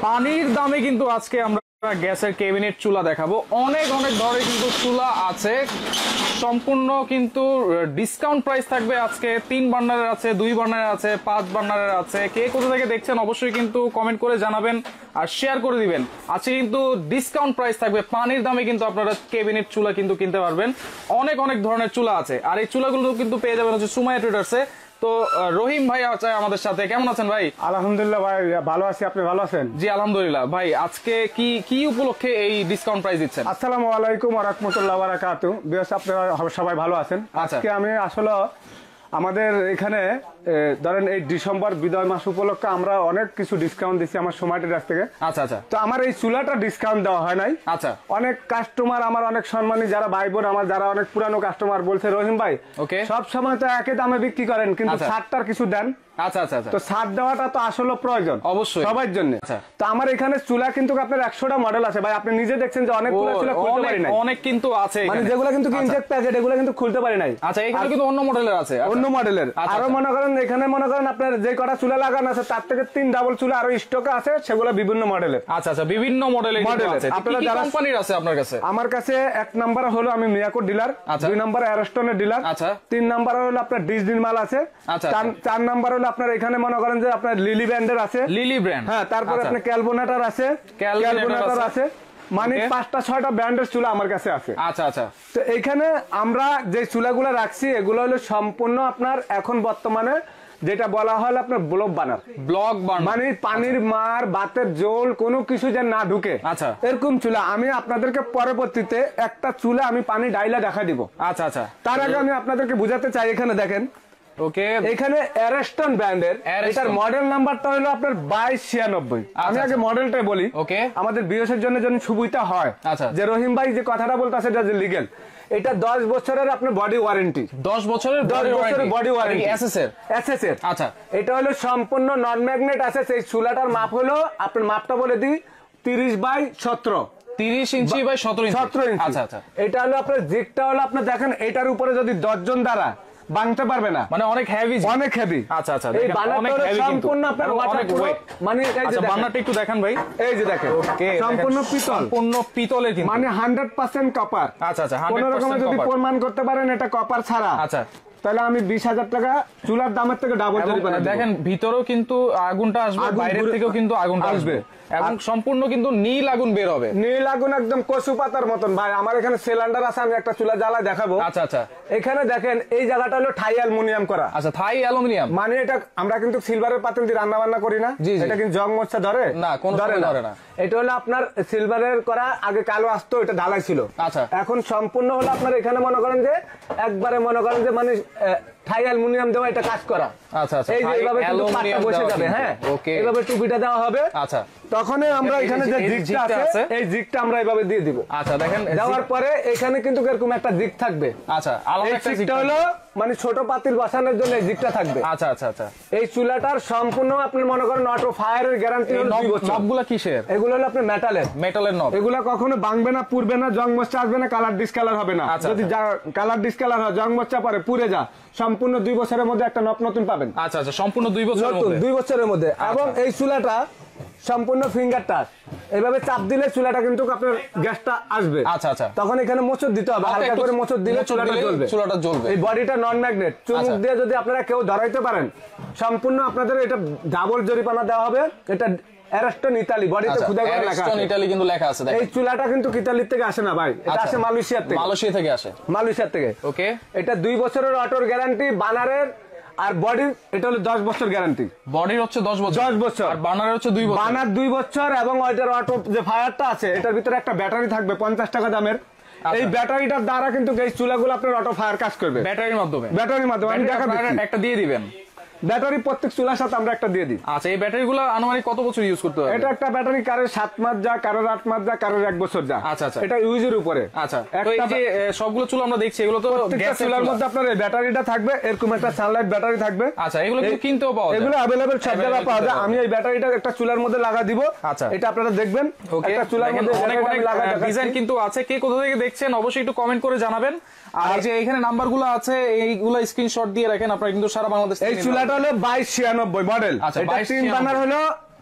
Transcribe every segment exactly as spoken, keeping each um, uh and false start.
পানির দামে কিন্তু আজকে আমরা গ্যাসের ক্যাবিনেট চুলা দেখাবো। অনেক অনেক ধরনের কিন্তু চুলা আছে, সম্পূর্ণ কিন্তু ডিসকাউন্ট প্রাইস থাকবে আজকে। তিন বার্নারের আছে, দুই বার্নারের আছে, পাঁচ বার্নারের আছে। কে কোথা থেকে দেখছেন অবশ্যই কিন্তু কমেন্ট করে জানাবেন আর শেয়ার করে দিবেন। আজকে কিন্তু ডিসকাউন্ট প্রাইস থাকবে, পানির দামে কিন্তু আপনারা ক্যাবিনেট চুলা কিন্তু কিনতে পারবেন। অনেক অনেক ধরনের চুলা আছে, আর এই চুলাগুলো কিন্তু পেয়ে যাবেন হচ্ছে সুমাইয়া ট্রেডার্সে। তো রহিম ভাই আছে আমাদের সাথে, কেমন আছেন ভাই? আলহামদুলিল্লাহ ভাই ভালো আছি, আপনি ভালো আছেন? জি আলহামদুলিল্লাহ। ভাই আজকে কি কি উপলক্ষে এই ডিসকাউন্ট প্রাইস দিচ্ছেন? আসসালামু আলাইকুম ওয়া রাহমাতুল্লাহি ওয়া বারাকাতুহু। বিয়াস আপনারা সবাই ভালো আছেন? আজকে আমি আসলে আমাদের এখানে ধরেন এই ডিসেম্বর বিদায় মাস উপলক্ষে আমরা অনেক কিছু ডিসকাউন্ট দিচ্ছি আমার সোমাইটের কাছ থেকে। আচ্ছা আচ্ছা। তো আমার এই চুলাটা ডিসকাউন্ট দেওয়া হয় নাই। আচ্ছা। অনেক কাস্টমার আমার অনেক সম্মানী যারা ভাই বোন আমার যারা অনেক পুরানো কাস্টমার বলছে রহিম ভাই ওকে সব সময় তো একই দামে বিক্রি করেন, কিন্তু ছাড়টার কিছু দেন। আচ্ছা আচ্ছা। তো ছাড় দেওয়াটা তো আসলে প্রয়োজন অবশ্যই সবার জন্য। তো আমার এখানে চুলা কিন্তু আপনার একশোটা মডেল আছে ভাই, আপনি নিজে দেখছেন যে অনেক চুলা খুলতে পারি নাই, অনেক কিন্তু আছে মানে যেগুলো কিন্তু ইনজেক্ট প্যাকেট এগুলো কিন্তু খুলতে পারি নাই। আচ্ছা, এখানে কিন্তু অন্য মডেলের আছে, অন্য মডেলের আরো মনে করেন এখানে মনে করেন আপনার যে কটা চুলা লাগানো আছে তার থেকে তিন ডাবল চুলা আরো স্টকে আছে, সেগুলো বিভিন্ন মডেলের। আচ্ছা আচ্ছা, বিভিন্ন মডেলের আছে। আপনারা যারা কোম্পানির আছে আপনার কাছে? আমার কাছে এক নাম্বার হলো আমি মিয়াকো ডিলার, দুই নাম্বার অ্যারস্টনের ডিলার, আচ্ছা, তিন নাম্বার হলো আপনার ডিজনির মাল আছে, আচ্ছা, চার নাম্বার হলো আপনার এখানে মনে করেন যে আপনার লিলি ব্র্যান্ডের আছে, লিলি ব্র্যান্ড, হ্যাঁ, তারপরে আপনার ক্যালবোনেটার আছে, ক্যালবোনেটার আছে, মানে পাঁচটা ছয়টা ব্র্যান্ডের চুলা আমার কাছে আছে। আচ্ছা আচ্ছা। তো এখানে আমরা যে চুলাগুলো রাখছি এগুলো হলো সম্পূর্ণ আপনার এখন বর্তমানে যেটা বলা হয় আপনার ব্লক বার্নার, ব্লক বার্নার মানে পানির মার বাতের জল কোনো কিছু যেন না ঢুকে, আচ্ছা, এরকম চুলা। আমি আপনাদেরকে পরবর্তীতে একটা চুলা আমি পানি ডাইলা দেখা দিব। আচ্ছা আচ্ছা। তার আগে আমি আপনাদেরকে বুঝাতে চাই, এখানে দেখেন ওকে, এখানে অ্যারস্টন ব্র্যান্ডের এটার মডেল নাম্বারটা হলো আপনার বাইশ ছিয়ানব্বই। আমি আগে মডেলটাই বলি, ওকে, আমাদের বিএসের জন্য যেন সুবিধা হয়। আচ্ছা, যে রহিম ভাই যে কথাটা বলতেছে এটা যে লিগ্যাল, এটা দশ বছরের আপনার বডি ওয়ারেন্টি, দশ বছরের দশ বছরের বডি ওয়ারেন্টি এসএস এর এসএস এর। আচ্ছা, এটা হলো সম্পূর্ণ নন ম্যাগনেট আছে। সেই চুলাটার মাপ হলো আপনার মাপটা বলে দিই তিরিশ বাই সতেরো, তিরিশ ইঞ্চি বাই সতেরো সতেরো ইঞ্চি। আচ্ছা আচ্ছা। এটা হলো আপনার জিগটা হলো আপনার দেখেন এটার উপরে যদি দশ জন দ্বারা বাঁধতে পারবে না, মানে অনেক হেভি, অনেক হেভি। আচ্ছা আচ্ছা, এই বানাটা সম্পূর্ণ আপনার অনেক ওয়েট, মানে এই যে বানাটা একটু দেখেন ভাই, এই যে দেখেন সম্পূর্ণ পিতল, সম্পূর্ণ পিতলের কিন্তু, মানে একশো পার্সেন্ট কপার। আচ্ছা আচ্ছা, কোন রকম যদি প্রমাণ করতে পারেন এটা কপার ছাড়া, আচ্ছা, তাহলে আমি বিশ হাজার টাকা চুলার দামের থেকে ডাবল জরিমানা। দেখেন ভিতরেও কিন্তু আগুনটা আসবে, বাইরের থেকেও কিন্তু আগুনটা আসবে, এবং সম্পূর্ণ কিন্তু নীল আগুন বের হবে, নীল আগুন একদম কচু পাতার মতন। ভাই আমার এখানে সিলিন্ডার আছে, আমি একটা চুলা জ্বালায় দেখাবো। আচ্ছা আচ্ছা। এখানে দেখেন এই জায়গাটা হলো থাই অ্যালুমিনিয়াম করা। আচ্ছা, থাই অ্যালুমিনিয়াম মানে এটা আমরা কিন্তু সিলভারের পাতিল দিয়ে রান্না বান্না করি না, এটা কিন্তু জং মরচা ধরে না, কোন ধরে না। এটা হলো আপনার সিলভারের করা, আগে কালো আসতো, এটা ঢালাই ছিল। আচ্ছা, এখন সম্পূর্ণ হলো আপনার এখানে মনে করেন যে একবারে মনে করেন যে মানে থাই অ্যালুমিনিয়াম দেওয়া এটা কাজ করা। আচ্ছা আচ্ছা, এই যে এইভাবে কিন্তু পাটটা বসে যাবে, হ্যাঁ, ওকে, এইভাবে টুপিটা দেওয়া হবে। আচ্ছা, তখনই আমরা এখানে যে জিগটা আছে এই জিগটা আমরা এইভাবে দিয়ে দিব। আচ্ছা, দেখেন দেওয়ার পরে এখানে কিন্তু এরকম একটা জিগ থাকবে। আচ্ছা, আলাদা একটা জিগটা হলো মানে ছোট পাতিল বসানোর জন্য এই জিগটা থাকবে। আচ্ছা আচ্ছা আচ্ছা। এই চুলাটার সম্পূর্ণ আপনি মনে করেন অটো ফায়ারের গ্যারান্টি হলো দুই বছর। নবগুলো কিসের? এগুলো হলো আপনার মেটালের, মেটালের নব। এগুলো কখনো ভাঙবে না, পুড়বে না, জং মরচা আসবে না, কালার ডিসকালার হবে না। যদি কালার ডিসকালার হয়, জং মরচা পরে পুড়ে যা, সম্পূর্ণ দুই বছরের মধ্যে একটা নব নতুন পাবেন। আচ্ছা আচ্ছা, সম্পূর্ণ দুই বছরের মধ্যে, দুই বছরের মধ্যে। এবং এই চুলাটা সম্পূর্ণ ফিঙ্গার টাচ, এইভাবে চাপ দিলে চুলাটা কিন্তু আপনার গ্যাসটা আসবে। আচ্ছা আচ্ছা, তখন এখানে মোচড় দিতে হবে, হালকা করে মোচড় দিলে চুলাটা জ্বলবে, চুলাটা জ্বলবে। এই বডিটা নন ম্যাগনেট, চুমুক দিয়ে যদি আপনারা কেউ ধরাইতে পারেন সম্পূর্ণ আপনাদের এটা ডাবল জরিমানা দেওয়া হবে। এটা অ্যারস্টন ইতালি, বডিতে খোদাই করে লেখা আছে অ্যারস্টন ইতালি কিন্তু লেখা আছে। এই চুলাটা কিন্তু ইতালির থেকে আসে না ভাই, এটা আসে মালয়েশিয়া থেকে, মালয়েশিয়া থেকে আসে, মালয়েশিয়া থেকে। ওকে, এটা দুই বছরের অটোর গ্যারান্টি বানারের, আর বডি এটা হলো দশ বছর গ্যারান্টি। বডির হচ্ছে দশ বছর, দশ বছর, আর বানার হচ্ছে দুই বছর, বানার দুই বছর। এবং ওইটার অটো যে ফায়ারটা আছে এটার ভিতরে একটা ব্যাটারি থাকবে পঞ্চাশ টাকা দামের। এই ব্যাটারিটার দ্বারা কিন্তু এই চুলাগুলো আপনার অটো ফায়ার কাজ করবে, ব্যাটারির মাধ্যমে, ব্যাটারির মাধ্যমে। আমি দেখাবো, একটা দিয়ে দিবেন ব্যাটারি প্রত্যেক চুলার সাথে আমরা একটা দিয়ে দিই। আচ্ছা, এই ব্যাটারিগুলো আনুমানিক কত বছর ইউজ করতে হবে? এটা একটা ব্যাটারি কারোর সাত মাস যা, কারোর আট মাস যা, কারোর এক বছর যা। আচ্ছা আচ্ছা, এটা ইউজের উপরে। আচ্ছা, এই যে সবগুলো চুলা আমরা দেখছি এগুলো তো গ্যাস চুলার মধ্যে আপনার এই ব্যাটারিটা থাকবে, এরকম একটা সানলাইট ব্যাটারি থাকবে। আচ্ছা, এগুলো কিন্তু কিনতেও পাওয়া যায়, এগুলো अवेलेबल সব জায়গায় পাওয়া যায়। আমি এই ব্যাটারিটা একটা চুলার মধ্যে লাগা দিব। আচ্ছা, এটা আপনারা দেখবেন, একটা চুলার মধ্যে অনেক অনেক ডিজাইন কিন্তু আছে। কে কোথা থেকে দেখছেন অবশ্যই একটু কমেন্ট করে জানাবেন। আর যে এখানে নাম্বারগুলো আছে এইগুলো স্ক্রিনশট দিয়ে রাখেন, আপনারা কিন্তু সারা বাংলাদেশ। এই চুলাটা হলো বাইশ ছিয়ানব্বই মডেল। আচ্ছা, তিন বার্নার হলো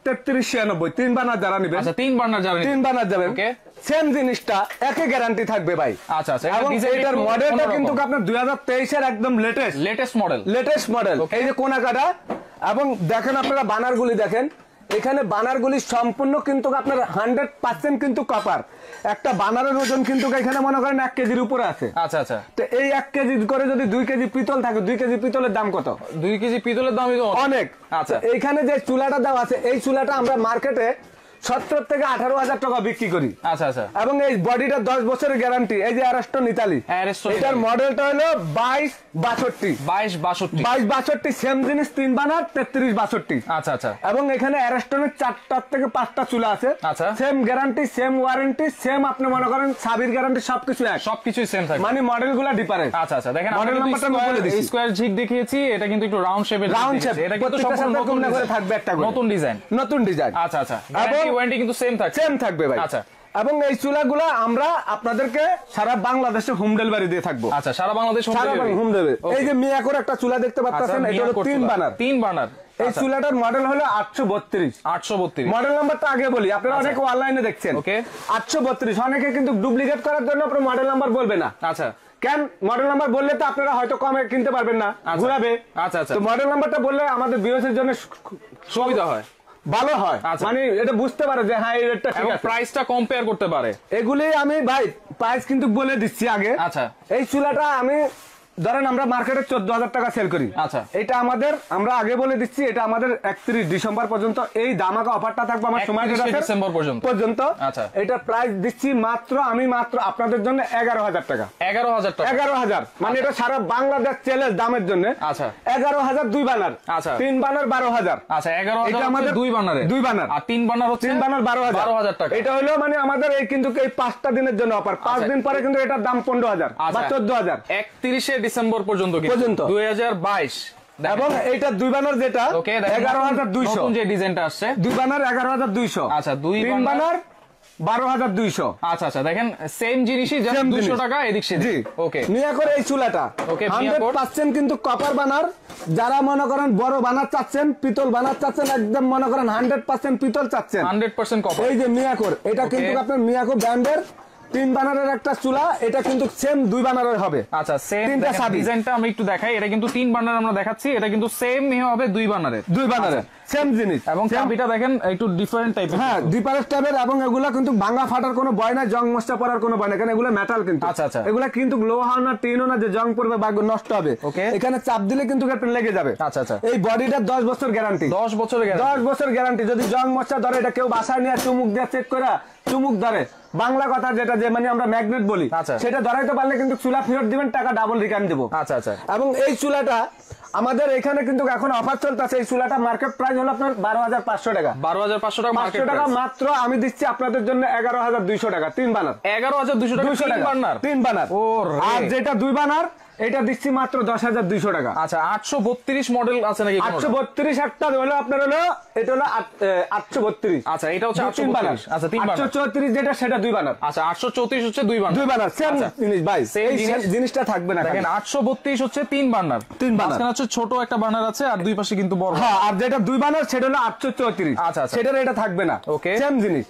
তেত্রিশ ছিয়ানব্বই তিন বার্নার যারা নেবেন, আচ্ছা তিন বার্নার যারা তিন বার্নার যাবেন, সেম জিনিসটা একই গ্যারান্টি থাকবে ভাই। আচ্ছা আচ্ছা, এবং এটার মডেলটা কিন্তু আপনার দুই হাজার তেইশ এর একদম latest latest model latest model. এই যে কোনাকাটা, এবং দেখেন আপনারা বানারগুলি দেখেন, এখানে বানারগুলি সম্পূর্ণ কিন্তু আপনার হান্ড্রেড পার্সেন্ট কিন্তু কপার। একটা বানারের ওজন কিন্তু এখানে মনে করেন এক কেজির উপরে আছে। আচ্ছা আচ্ছা, তো এই এক কেজি করে যদি দুই কেজি পিতল থাকে, দুই কেজি পিতলের দাম কত? দুই কেজি পিতলের দাম অনেক। আচ্ছা, এইখানে যে চুলাটা দাম আছে, এই চুলাটা আমরা মার্কেটে সত্তর থেকে আঠারো হাজার টাকা বিক্রি করি। আচ্ছা আচ্ছা, এবং এই বডিটা দশ বছরের গ্যারান্টি। এই যে অ্যারাস্টো নিতালি, এটার মডেলটা হলো বাইশ বাষট্টি বাইশ বাষট্টি বাইশ বাষট্টি সেম জিনিস, তিন বানার তেত্রিশ বাষট্টি। আচ্ছা আচ্ছা, এবং এখানে অ্যারাস্টনের চারটার থেকে পাঁচটা চুলা আছে। আচ্ছা, same guarantee, same warranty, same আপনি মনে করেন সাবির গ্যারান্টি, সবকিছু এক, সবকিছুই সেম থাকে, মানে মডেলগুলো ডিফারেন্ট। আচ্ছা আচ্ছা, দেখেন মডেল নাম্বারটা আমি বলে দিচ্ছি। স্কয়ার ঝিক দেখিয়েছি, এটা কিন্তু একটু রাউন্ড শেপের, রাউন্ড শেপ, এটা কিন্তু সম্পূর্ণ নতুন করে থাকবে, একটা নতুন ডিজাইন, নতুন ডিজাইন। আচ্ছা আচ্ছা, গ্যারান্টি ওয়ারেন্টি কিন্তু সেম থাকবে, সেম থাকবে ভাই। আচ্ছা, এবং এই চুলাগুলো আমরা আপনাদেরকে সারা বাংলাদেশে হোম ডেলিভারি দিয়ে থাকবো। আচ্ছা, সারা বাংলাদেশ হোম ডেলিভারি। এই যে মিয়াকোর একটা চুলা দেখতে পাচ্ছেন, এটা হলো তিন বার্নার, তিন বার্নার। এই চুলাটার মডেল হলো আটশো বত্রিশ আটশো বত্রিশ মডেল নাম্বারটা আগে বলি, আপনারা অনেকে অনলাইনে দেখছেন। ওকে, আটশো বত্রিশ অনেকে কিন্তু ডুপ্লিকেট করার জন্য আপনার মডেল নাম্বার বলবে না। আচ্ছা, কেন? মডেল নাম্বার বললে তো আপনারা হয়তো কমে কিনতে পারবেন না, ঘুরাবে। আচ্ছা আচ্ছা, তো মডেল নাম্বারটা বললে আমাদের ভিউয়ার্সের জন্য সুবিধা হয়, ভালো হয়, মানে এটা বুঝতে পারে যে হ্যাঁ এই রেটটা ঠিক আছে, প্রাইসটা কম্পেয়ার করতে পারে। এগুলি আমি ভাই প্রাইস কিন্তু বলে দিচ্ছি আগে। আচ্ছা, এই চুলাটা আমি ধরেন আমরা মার্কেটে চোদ্দ হাজার টাকা সেল করি। আচ্ছা, এটা আমাদের, আমরা আগে বলে দিচ্ছি, এটা আমাদের একত্রিশ ডিসেম্বর পর্যন্ত এই ধামাকা অফারটা থাকবে আমার সময় ডিসেম্বর পর্যন্ত পর্যন্ত। আচ্ছা, এটা প্রাইস দিচ্ছি মাত্র আমি মাত্র আপনাদের জন্য এগারো হাজার টাকা। এগারো হাজার টাকা, এগারো হাজার মানে এটা সারা বাংলাদেশ চ্যালেঞ্জ দামের জন্য। আচ্ছা, এগারো হাজার দুই বানার। আচ্ছা, তিন বানার বারো হাজার। আচ্ছা, এগারো হাজার আমাদের দুই বানারে, দুই বানার, আর তিন বানার হচ্ছে তিন বানার বারো হাজার বারো হাজার টাকা। এটা হলো মানে আমাদের এই কিন্তু এই পাঁচটা দিনের জন্য অফার, পাঁচ দিন পরে কিন্তু এটার দাম পনেরো হাজার বা চোদ্দ হাজার। একত্রিশে ডিসেম্বর পর্যন্ত পর্যন্ত দুই হাজার বাইশ। এবং এইটা দুই বানার যেটা এগারো হাজার দুইশো, যে ডিজাইনটা আসছে দুই বানার এগারো হাজার দুইশো। আচ্ছা, দুই তিন বানার বারো হাজার দুইশো। আচ্ছা আচ্ছা, দেখেন সেম জিনিসই, দুইশো টাকা এদিক সেদিক। ওকে, নিয়ে করে এই চুলাটা হান্ড্রেড পার্সেন্ট কিন্তু কপার বানার। যারা মনে করেন বড় বানার চাচ্ছেন, পিতল বানার চাচ্ছেন, একদম মনে করেন হান্ড্রেড পার্সেন্ট পিতল চাচ্ছেন, হান্ড্রেড পার্সেন্ট কপার। এই যে মিয়াকোর, এটা কিন্তু আপনার মিয়াকো ব্র্যান্ডের তিন বানারের একটা চুলা, এটা কিন্তু সেম দুই বানারের হবে। আচ্ছা, সেম ডিজাইনটা আমি একটু দেখাই, এটা কিন্তু তিন বানার আমরা দেখাচ্ছি, এটা কিন্তু সেম হবে দুই বানারের, দুই বানারের সেম জিনিস। এবং চাবিটা দেখেন একটু ডিফারেন্ট টাইপের, হ্যাঁ ডিফারেন্ট টাইপের। এবং এগুলা কিন্তু ভাঙা ফাটার কোনো ভয় নাই, জং মশলা পড়ার কোনো ভয় নাই, কারণ এগুলো মেটাল কিন্তু। আচ্ছা আচ্ছা, এগুলা কিন্তু লোহা না টিনও না যে জং পড়বে বা নষ্ট হবে। এখানে চাপ দিলে কিন্তু একটা লেগে যাবে। আচ্ছা আচ্ছা, এই বডিটা দশ বছর গ্যারান্টি, দশ বছরের গ্যারান্টি, দশ বছর গ্যারান্টি। যদি জং মশলা ধরে, এটা কেউ বাসায় নিয়ে চুমুক দিয়ে চেক করে, চুমুক ধরে বাংলা কথা যেটা যে মানে আমরা ম্যাগনেট বলি, সেটা ধরাইতে পারলে কিন্তু চুলা ফেরত দিবেন, টাকা ডাবল রিটার্ন দেবো। আচ্ছা আচ্ছা, এবং এই চুলাটা আমাদের এখানে কিন্তু এখন অফার চলতেছে। এই চুলাটা মার্কেট প্রাইস হলো আপনার বারো হাজার পাঁচশো টাকা, বারো হাজার পাঁচশো টাকা পাঁচশো টাকা মাত্র আমি দিচ্ছি আপনাদের জন্য এগারো হাজার দুইশো টাকা। তিন বানার এগারো হাজার দুইশো টাকা, তিন বানার, তিন বানার। আর যেটা দুই বানার এটা দিচ্ছি মাত্র দশ হাজার দুইশো টাকা। আচ্ছা, আটশো বত্রিশ মডেল আছে নাকি? আটশো বত্রিশ একটা হলো আপনার হলো, এটা হলো আটশো বত্রিশ। আচ্ছা, এটা হচ্ছে তিন বানার। আচ্ছা, আটশো চৌত্রিশ যেটা সেটা দুই বানার। আচ্ছা, আটশো চৌত্রিশ হচ্ছে দুই বানার, দুই বানার সেম জিনিস ভাই, এই জিনিসটা থাকবে না। দেখেন আটশো বত্রিশ হচ্ছে তিন বানার, তিন বানার হচ্ছে ছোট একটা বানার আছে, আর দুই পাশে কিন্তু বড়। হ্যাঁ, আর যেটা দুই বানার সেটা হলো আটশো চৌত্রিশ। আচ্ছা আচ্ছা, সেটার এটা থাকবে না। ওকে, সেম জিনিস।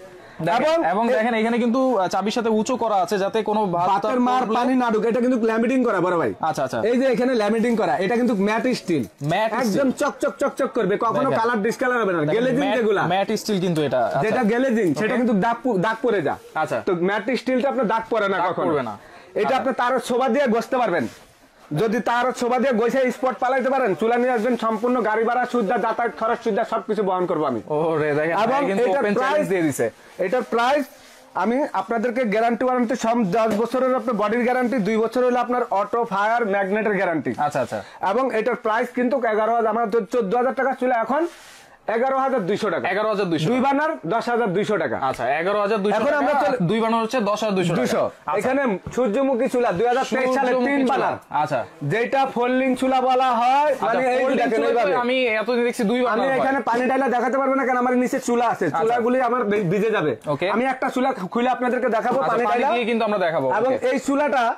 এবং দেখেন এখানে কিন্তু চাবির সাথে উঁচু করা আছে, যাতে কোনো ভাতের মার পানি না ঢুকে। এটা কিন্তু ল্যামিনেটিং করা বড় ভাই। আচ্ছা আচ্ছা, এই যে এখানে ল্যামিনেটিং করা, এটা কিন্তু ম্যাট স্টিল, একদম চকচক চকচক করবে, কখনো কালার ডিসকালার হবে না। গ্লেজিং যেগুলা ম্যাট স্টিল কিন্তু এটা, যেটা গ্লেজিং সেটা কিন্তু দাগ দাগ পড়ে যায়। আচ্ছা, তো ম্যাট স্টিলটা আপনার দাগ পড়ে না, কখনো পড়বে না। এটা আপনি তার ছোবা দিয়ে ঘষতে পারবেন। যদি তার ছোবা দিয়ে গইছে স্পট পালাইতে পারেন, চুলা নিয়ে আসবেন, সম্পূর্ণ গাড়ি ভাড়া সুদ্ধা, যাতায়াত খরচ সুদ্ধা সবকিছু বহন করবো আমি। ওরে দেখেন, এবং এটার প্রাইস দিয়ে দিছে, এটার প্রাইস আমি আপনাদেরকে গ্যারান্টি ওয়ারেন্টি সব দশ বছরের আপনার বডির গ্যারান্টি, দুই বছর হলো আপনার অটো ফায়ার ম্যাগনেটের গ্যারান্টি। আচ্ছা আচ্ছা, এবং এটার প্রাইস কিন্তু এগারো হাজার, আমার চোদ্দ হাজার টাকা ছিল, এখন এগারো হাজার দুইশো টাকা। এগারো হাজার দুইশো, দুই বানার দশ হাজার দুইশো টাকা। আচ্ছা, এগারো হাজার দুইশো। এখন আমরা দুই বানার হচ্ছে দশ হাজার দুইশো দুইশো। এখানে সূর্যমুখী চুলা দুই হাজার তেইশ সালে তিন বানার। আচ্ছা, যেটা ফোল্ডিং চুলা বলা হয়, মানে আমি এতদিন দেখছি দুই বানার। আমি এখানে পানি ডালা দেখাতে পারবো না, কারণ আমার নিচে চুলা আছে, চুলাগুলি আমার ভিজে যাবে। আমি একটা চুলা খুলে আপনাদেরকে দেখাবো, পানি ডালা দিয়ে কিন্তু আমরা দেখাবো। এবং এই চুলাটা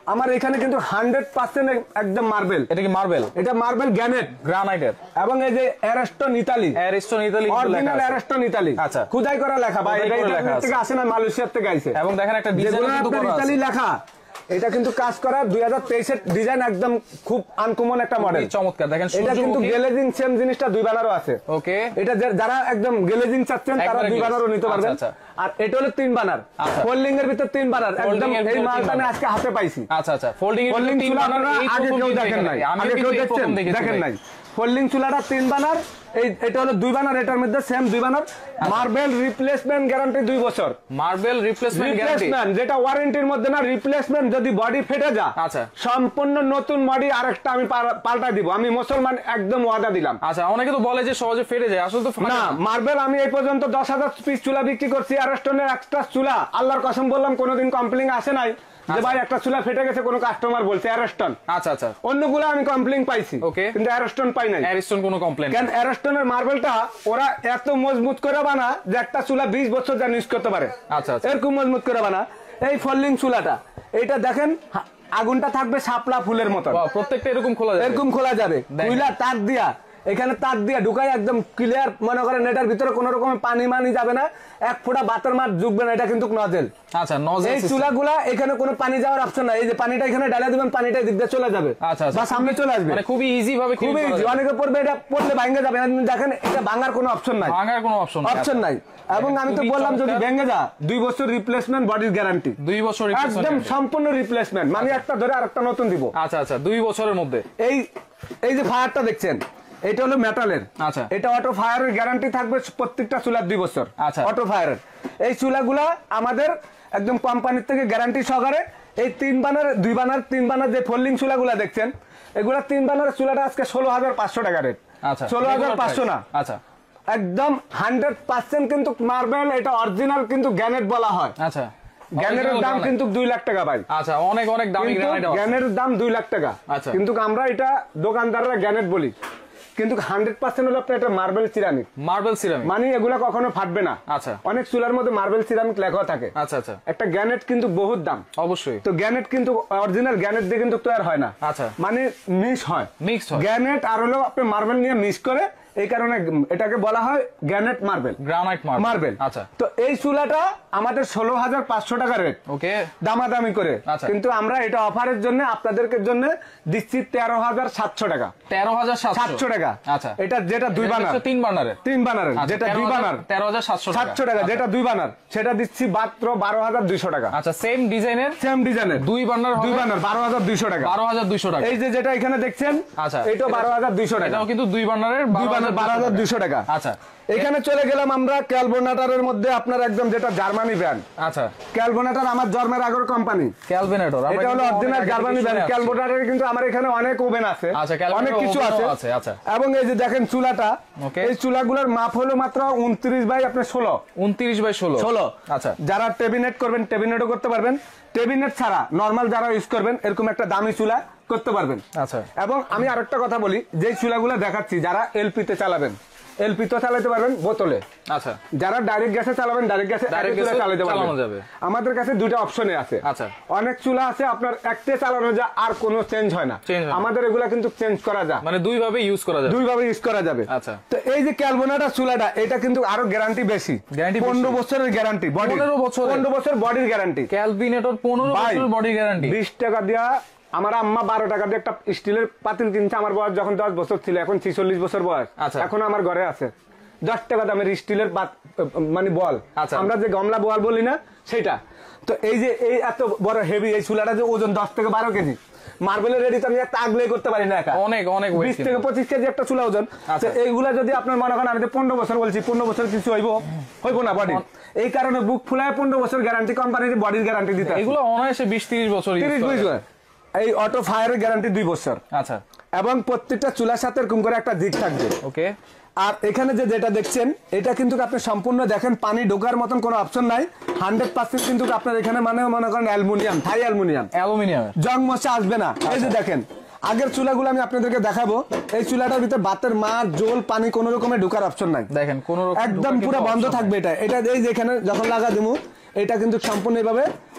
আমার এখানে কিন্তু হান্ড্রেড পার্সেন্ট একদম মার্বেল। এটা কি মার্বেল? এটা মার্বেল গ্রানাইট গ্রানাইটের এবং এই যে Ariston Italy, Ariston Italy original Ariston Italy. আচ্ছা, খোদাই করা লেখা ভাই, এটা ইতালি থেকে আসে না, মালয়েশিয়ার থেকে আইছে। এবং দেখেন একটা ডিজাইন কিন্তু করা আছে ইতালি লেখা, এটা কিন্তু কাজ করা দুই হাজার তেইশ এর ডিজাইন, একদম খুব আনকমন একটা মডেল, চমৎকার। দেখেন এটা কিন্তু গ্লেজিং সেম জিনিসটা দুই বানারও আছে। ওকে, এটা যারা একদম গ্লেজিং চাচ্ছেন তারা দুই বানারও নিতে পারবেন। আর এটা হলো তিন বানার, ফোল্ডিং এর ভিতর তিন বানার, একদম এই মালটা আমি আজকে হাতে পাইছি। আচ্ছা আচ্ছা, ফোল্ডিং এর ভিতর তিন বানার, আগে কেউ দেখেন নাই, আগে কেউ দেখছেন দেখেন নাই। ফোল্ডিং চুলাটা তিন বানার, এই এটা হলো দুই বানার, এটার মধ্যে সেম দুই বানার। মার্বেল রিপ্লেসমেন্ট গ্যারান্টি দুই বছর। মার্বেল রিপ্লেসমেন্ট গ্যারান্টি, যেটা ওয়ারেন্টির মধ্যে না, রিপ্লেসমেন্ট যদি বডি ফেটে যায়, আচ্ছা, সম্পূর্ণ নতুন বডি আরেকটা আমি পাল্টা দিব, আমি মুসলমান একদম ওয়াদা দিলাম। আচ্ছা, অনেকে তো বলে যে সহজে ফেটে যায়, আসলে তো না। মার্বেল আমি এই পর্যন্ত দশ হাজার পিস চুলা বিক্রি করছি, অ্যারেস্টনের এক্সট্রা চুলা, আল্লাহর কসম বললাম কোনোদিন কমপ্লেইন আসে নাই যে ভাই একটা চুলা ফেটে গেছে, কোনো কাস্টমার বলছে অ্যারেস্টন। আচ্ছা আচ্ছা, অন্যগুলো আমি কমপ্লেইন পাইছি, কিন্তু অ্যারেস্টন পাই নাই। অ্যারেস্টন কোনো কমপ্লেইন, কারণ অ্যারেস্টনের মার্বেলটা ওরা এত মজবুত করে বানা যে একটা চুলা বিশ বছর যা ইউজ করতে পারে। আচ্ছা আচ্ছা, এরকম মজবুত করে বানা। এই ফোল্ডিং চুলাটা, এইটা দেখেন আগুনটা থাকবে শাপলা ফুলের মতো, প্রত্যেকটা এরকম খোলা যাবে, এরকম খোলা যাবে, খুইলা তার দিয়া এখানে তার দিয়ে ঢুকাই একদম ক্লিয়ার, মনে করেন এটার ভিতরে কোনো রকম পানি মানি যাবে না, এক ফোঁটা বাতের মাছ ঢুকবে না, এটা কিন্তু নজেল। আচ্ছা, নজেল। এই চুলাগুলা এখানে কোনো পানি যাওয়ার অপশন নাই, এই যে পানিটা এখানে ডালা দিবেন, পানিটা দিক দিয়ে চলে যাবে, আচ্ছা বা সামনে চলে আসবে, মানে খুবই ইজি ভাবে, খুবই ইজি। অনেকে পড়বে, এটা পড়লে ভাঙে যাবে, দেখেন এটা ভাঙার কোনো অপশন নাই, ভাঙার কোনো অপশন অপশন নাই। এবং আমি তো বললাম যদি ভেঙে যা, দুই বছর রিপ্লেসমেন্ট বডির গ্যারান্টি, দুই বছর একদম সম্পূর্ণ রিপ্লেসমেন্ট, মানে একটা ধরে আরেকটা নতুন দিব। আচ্ছা আচ্ছা, দুই বছরের মধ্যে। এই এই যে ফায়ারটা দেখছেন, এটা হলো মেটালের। আচ্ছা, এটা অটো ফায়ারের গ্যারান্টি থাকবে প্রত্যেকটা চুলার দুই বছর। আচ্ছা, অটো ফায়ারের এই চুলাগুলা আমাদের একদম কোম্পানির থেকে গ্যারান্টি সহকারে। এই তিন বানার, দুই বানার, তিন বানার যে ফোল্ডিং চুলাগুলা দেখছেন, এগুলা তিন বানার চুলাটা আজকে ষোলো হাজার পাঁচশো টাকা রেট। আচ্ছা, ষোলো হাজার পাঁচশো না, আচ্ছা, একদম হান্ড্রেড পার্সেন্ট কিন্তু মার্বেল, এটা অরিজিনাল কিন্তু গ্যানেট বলা হয়। আচ্ছা, গ্যানেটের দাম কিন্তু দুই লাখ টাকা ভাই। আচ্ছা, অনেক অনেক দামি গ্যানেট, গ্যানেটের দাম দুই লাখ টাকা। আচ্ছা, কিন্তু আমরা এটা দোকানদাররা গ্যানেট বলি, কিন্তু হান্ড্রেড পার্সেন্ট হলো আপনার এটা মার্বেল সিরামিক। মার্বেল সিরামিক মানে এগুলা কখনো ফাটবে না। আচ্ছা, অনেক চুলার মধ্যে মার্বেল সিরামিক লেখা থাকে। আচ্ছা আচ্ছা, একটা গ্যানেট কিন্তু বহুত দাম, অবশ্যই। তো গ্যানেট কিন্তু অরিজিনাল গ্যানেট দিয়ে কিন্তু তৈরি হয় না। আচ্ছা, মানে মিক্স হয়, মিক্স হয় গ্যানেট আর হলো আপনি মার্বেল নিয়ে মিক্স করে, এই কারণে এটাকে বলা হয় গ্যানেট মার্বেল, গ্রানাইট মার্বেল। আচ্ছা, তো এই চুলাটা আমাদের ষোলো হাজার পাঁচশো টাকা রেট, ওকে, দামাদামি করে। কিন্তু আমরা এটা অফারের জন্য আপনাদেরকে জন্য দিচ্ছি তেরো হাজার সাতশো টাকা। তেরো হাজার সাতশো টাকা। আচ্ছা, এটা যেটা দুই বানার, তিন বানারের, তিন বানারের যেটা দুই বানার তেরো হাজার সাতশো সাতশো টাকা, যেটা দুই বানার সেটা দিচ্ছি মাত্র বারো হাজার দুইশো টাকা। আচ্ছা, সেম ডিজাইনের, সেম ডিজাইনের দুই বানার, দুই বানার বারো হাজার দুইশো টাকা, বারো হাজার দুইশো টাকা। এই যে যেটা এখানে দেখছেন, আচ্ছা, এটা বারো হাজার দুইশো টাকা, এটাও কিন্তু দুই বানারের, দুই বানার বারো হাজার দুইশো টাকা। আচ্ছা, এখানে চলে গেলাম আমরা ক্যালবোনেটরের মধ্যে, আপনার একদম যেটা জার্মানি ব্র্যান্ড। আচ্ছা, ক্যালবোনেটর আমার জন্মের আগের কোম্পানি, ক্যালবোনেটর, এটা হলো অরিজিনাল জার্মানি ব্র্যান্ড। ক্যালবোনেটরের কিন্তু আমার এখানে অনেক ওভেন আছে, অনেক কিছু আছে। আচ্ছা, এবং এই যে দেখেন চুলাটা, এই চুলাগুলোর মাপ হলো মাত্র উনত্রিশ বাই আপনার ষোলো, উনত্রিশ বাই ষোলো ষোলো। আচ্ছা, যারা টেবিনেট করবেন টেবিনেটও করতে পারবেন, টেবিনেট ছাড়া নর্মাল যারা ইউজ করবেন এরকম একটা দামি চুলা করতে পারবেন। আচ্ছা, এবং আমি আরেকটা কথা বলি, যে চুলাগুলো দেখাচ্ছি যারা এলপি তে চালাবেন, এলপি তো চালাতে পারবেন বোতলে। আচ্ছা, যারা ডাইরেক্ট গ্যাসে চালাবেন, ডাইরেক্ট গ্যাসে চালাতে পারবেন। আমাদের কাছে দুইটা অপশনে আছে। আচ্ছা, অনেক চুলা আছে আপনার একটে চালানো যায় আর কোনো চেঞ্জ হয় না, আমাদের এগুলা কিন্তু চেঞ্জ করা যায়, মানে দুই ভাবে ইউজ করা যাবে, দুই ভাবে ইউজ করা যাবে। আচ্ছা, তো এই যে ক্যালবোনেটর চুলাটা, এটা কিন্তু আরো গ্যারান্টি বেশি, পনেরো বছরের গ্যারান্টি, পনেরো বছর পনেরো বছর বডির গ্যারান্টি। ক্যালবোনেটর পনেরো বছর বডির গ্যারান্টি। বিশ টাকা দিয়া আমার আম্মা বারো টাকা দিয়ে একটা স্টিলের পাতিল কিনছে, আমার বয়স যখন দশ বছর ছিল, এখন ছিচল্লিশ বছর বয়স, এখন আমার ঘরে আছে দশ টাকা দামের স্টিলের মানে বল, আমরা যে গামলা বল বলি না সেটা। তো এই যে এই এত বড় হেভি এই চুলাটা যে ওজন দশ থেকে বারো কেজি, মার্বেলের রেডি তো আমি একটা আগলে করতে পারি না একা, অনেক অনেক বিশ থেকে পঁচিশ কেজি একটা চুলা ওজন। এইগুলা যদি আপনার মনে করেন, আমি তো পনেরো বছর বলছি, পনেরো বছর কিছু হইব হইব না বডি, এই কারণে বুক ফুলায় পনেরো বছর গ্যারান্টি কোম্পানির বডির গ্যারান্টি দিতে, এগুলো অনায়াসে বিশ তিরিশ বছর, তিরিশ বছর। এই অটো ফায়ারের গ্যারান্টি দুই বছর। আচ্ছা, এবং প্রত্যেকটা চুলার সাথে এরকম করে একটা জিগ থাকবে। ওকে, আর এখানে যে যেটা দেখছেন, এটা কিন্তু আপনি সম্পূর্ণ দেখেন পানি ঢোকার মতন কোনো অপশন নাই, হান্ড্রেড পার্সেন্ট কিন্তু আপনার এখানে মানে মনে করেন অ্যালুমিনিয়াম, থাই অ্যালুমিনিয়াম, অ্যালুমিনিয়াম জং মশা আসবে না। এই যে দেখেন আগের চুলাগুলো আমি আপনাদেরকে দেখাবো, এই চুলাটার ভিতরে বাতের মাছ, জল, পানি কোনো রকমের ঢোকার অপশন নাই, দেখেন কোনো একদম পুরো বন্ধ থাকবে। এটা এটা এই যেখানে যখন লাগা দিমু, এটা কিন্তু সম্পূর্ণ এইভাবে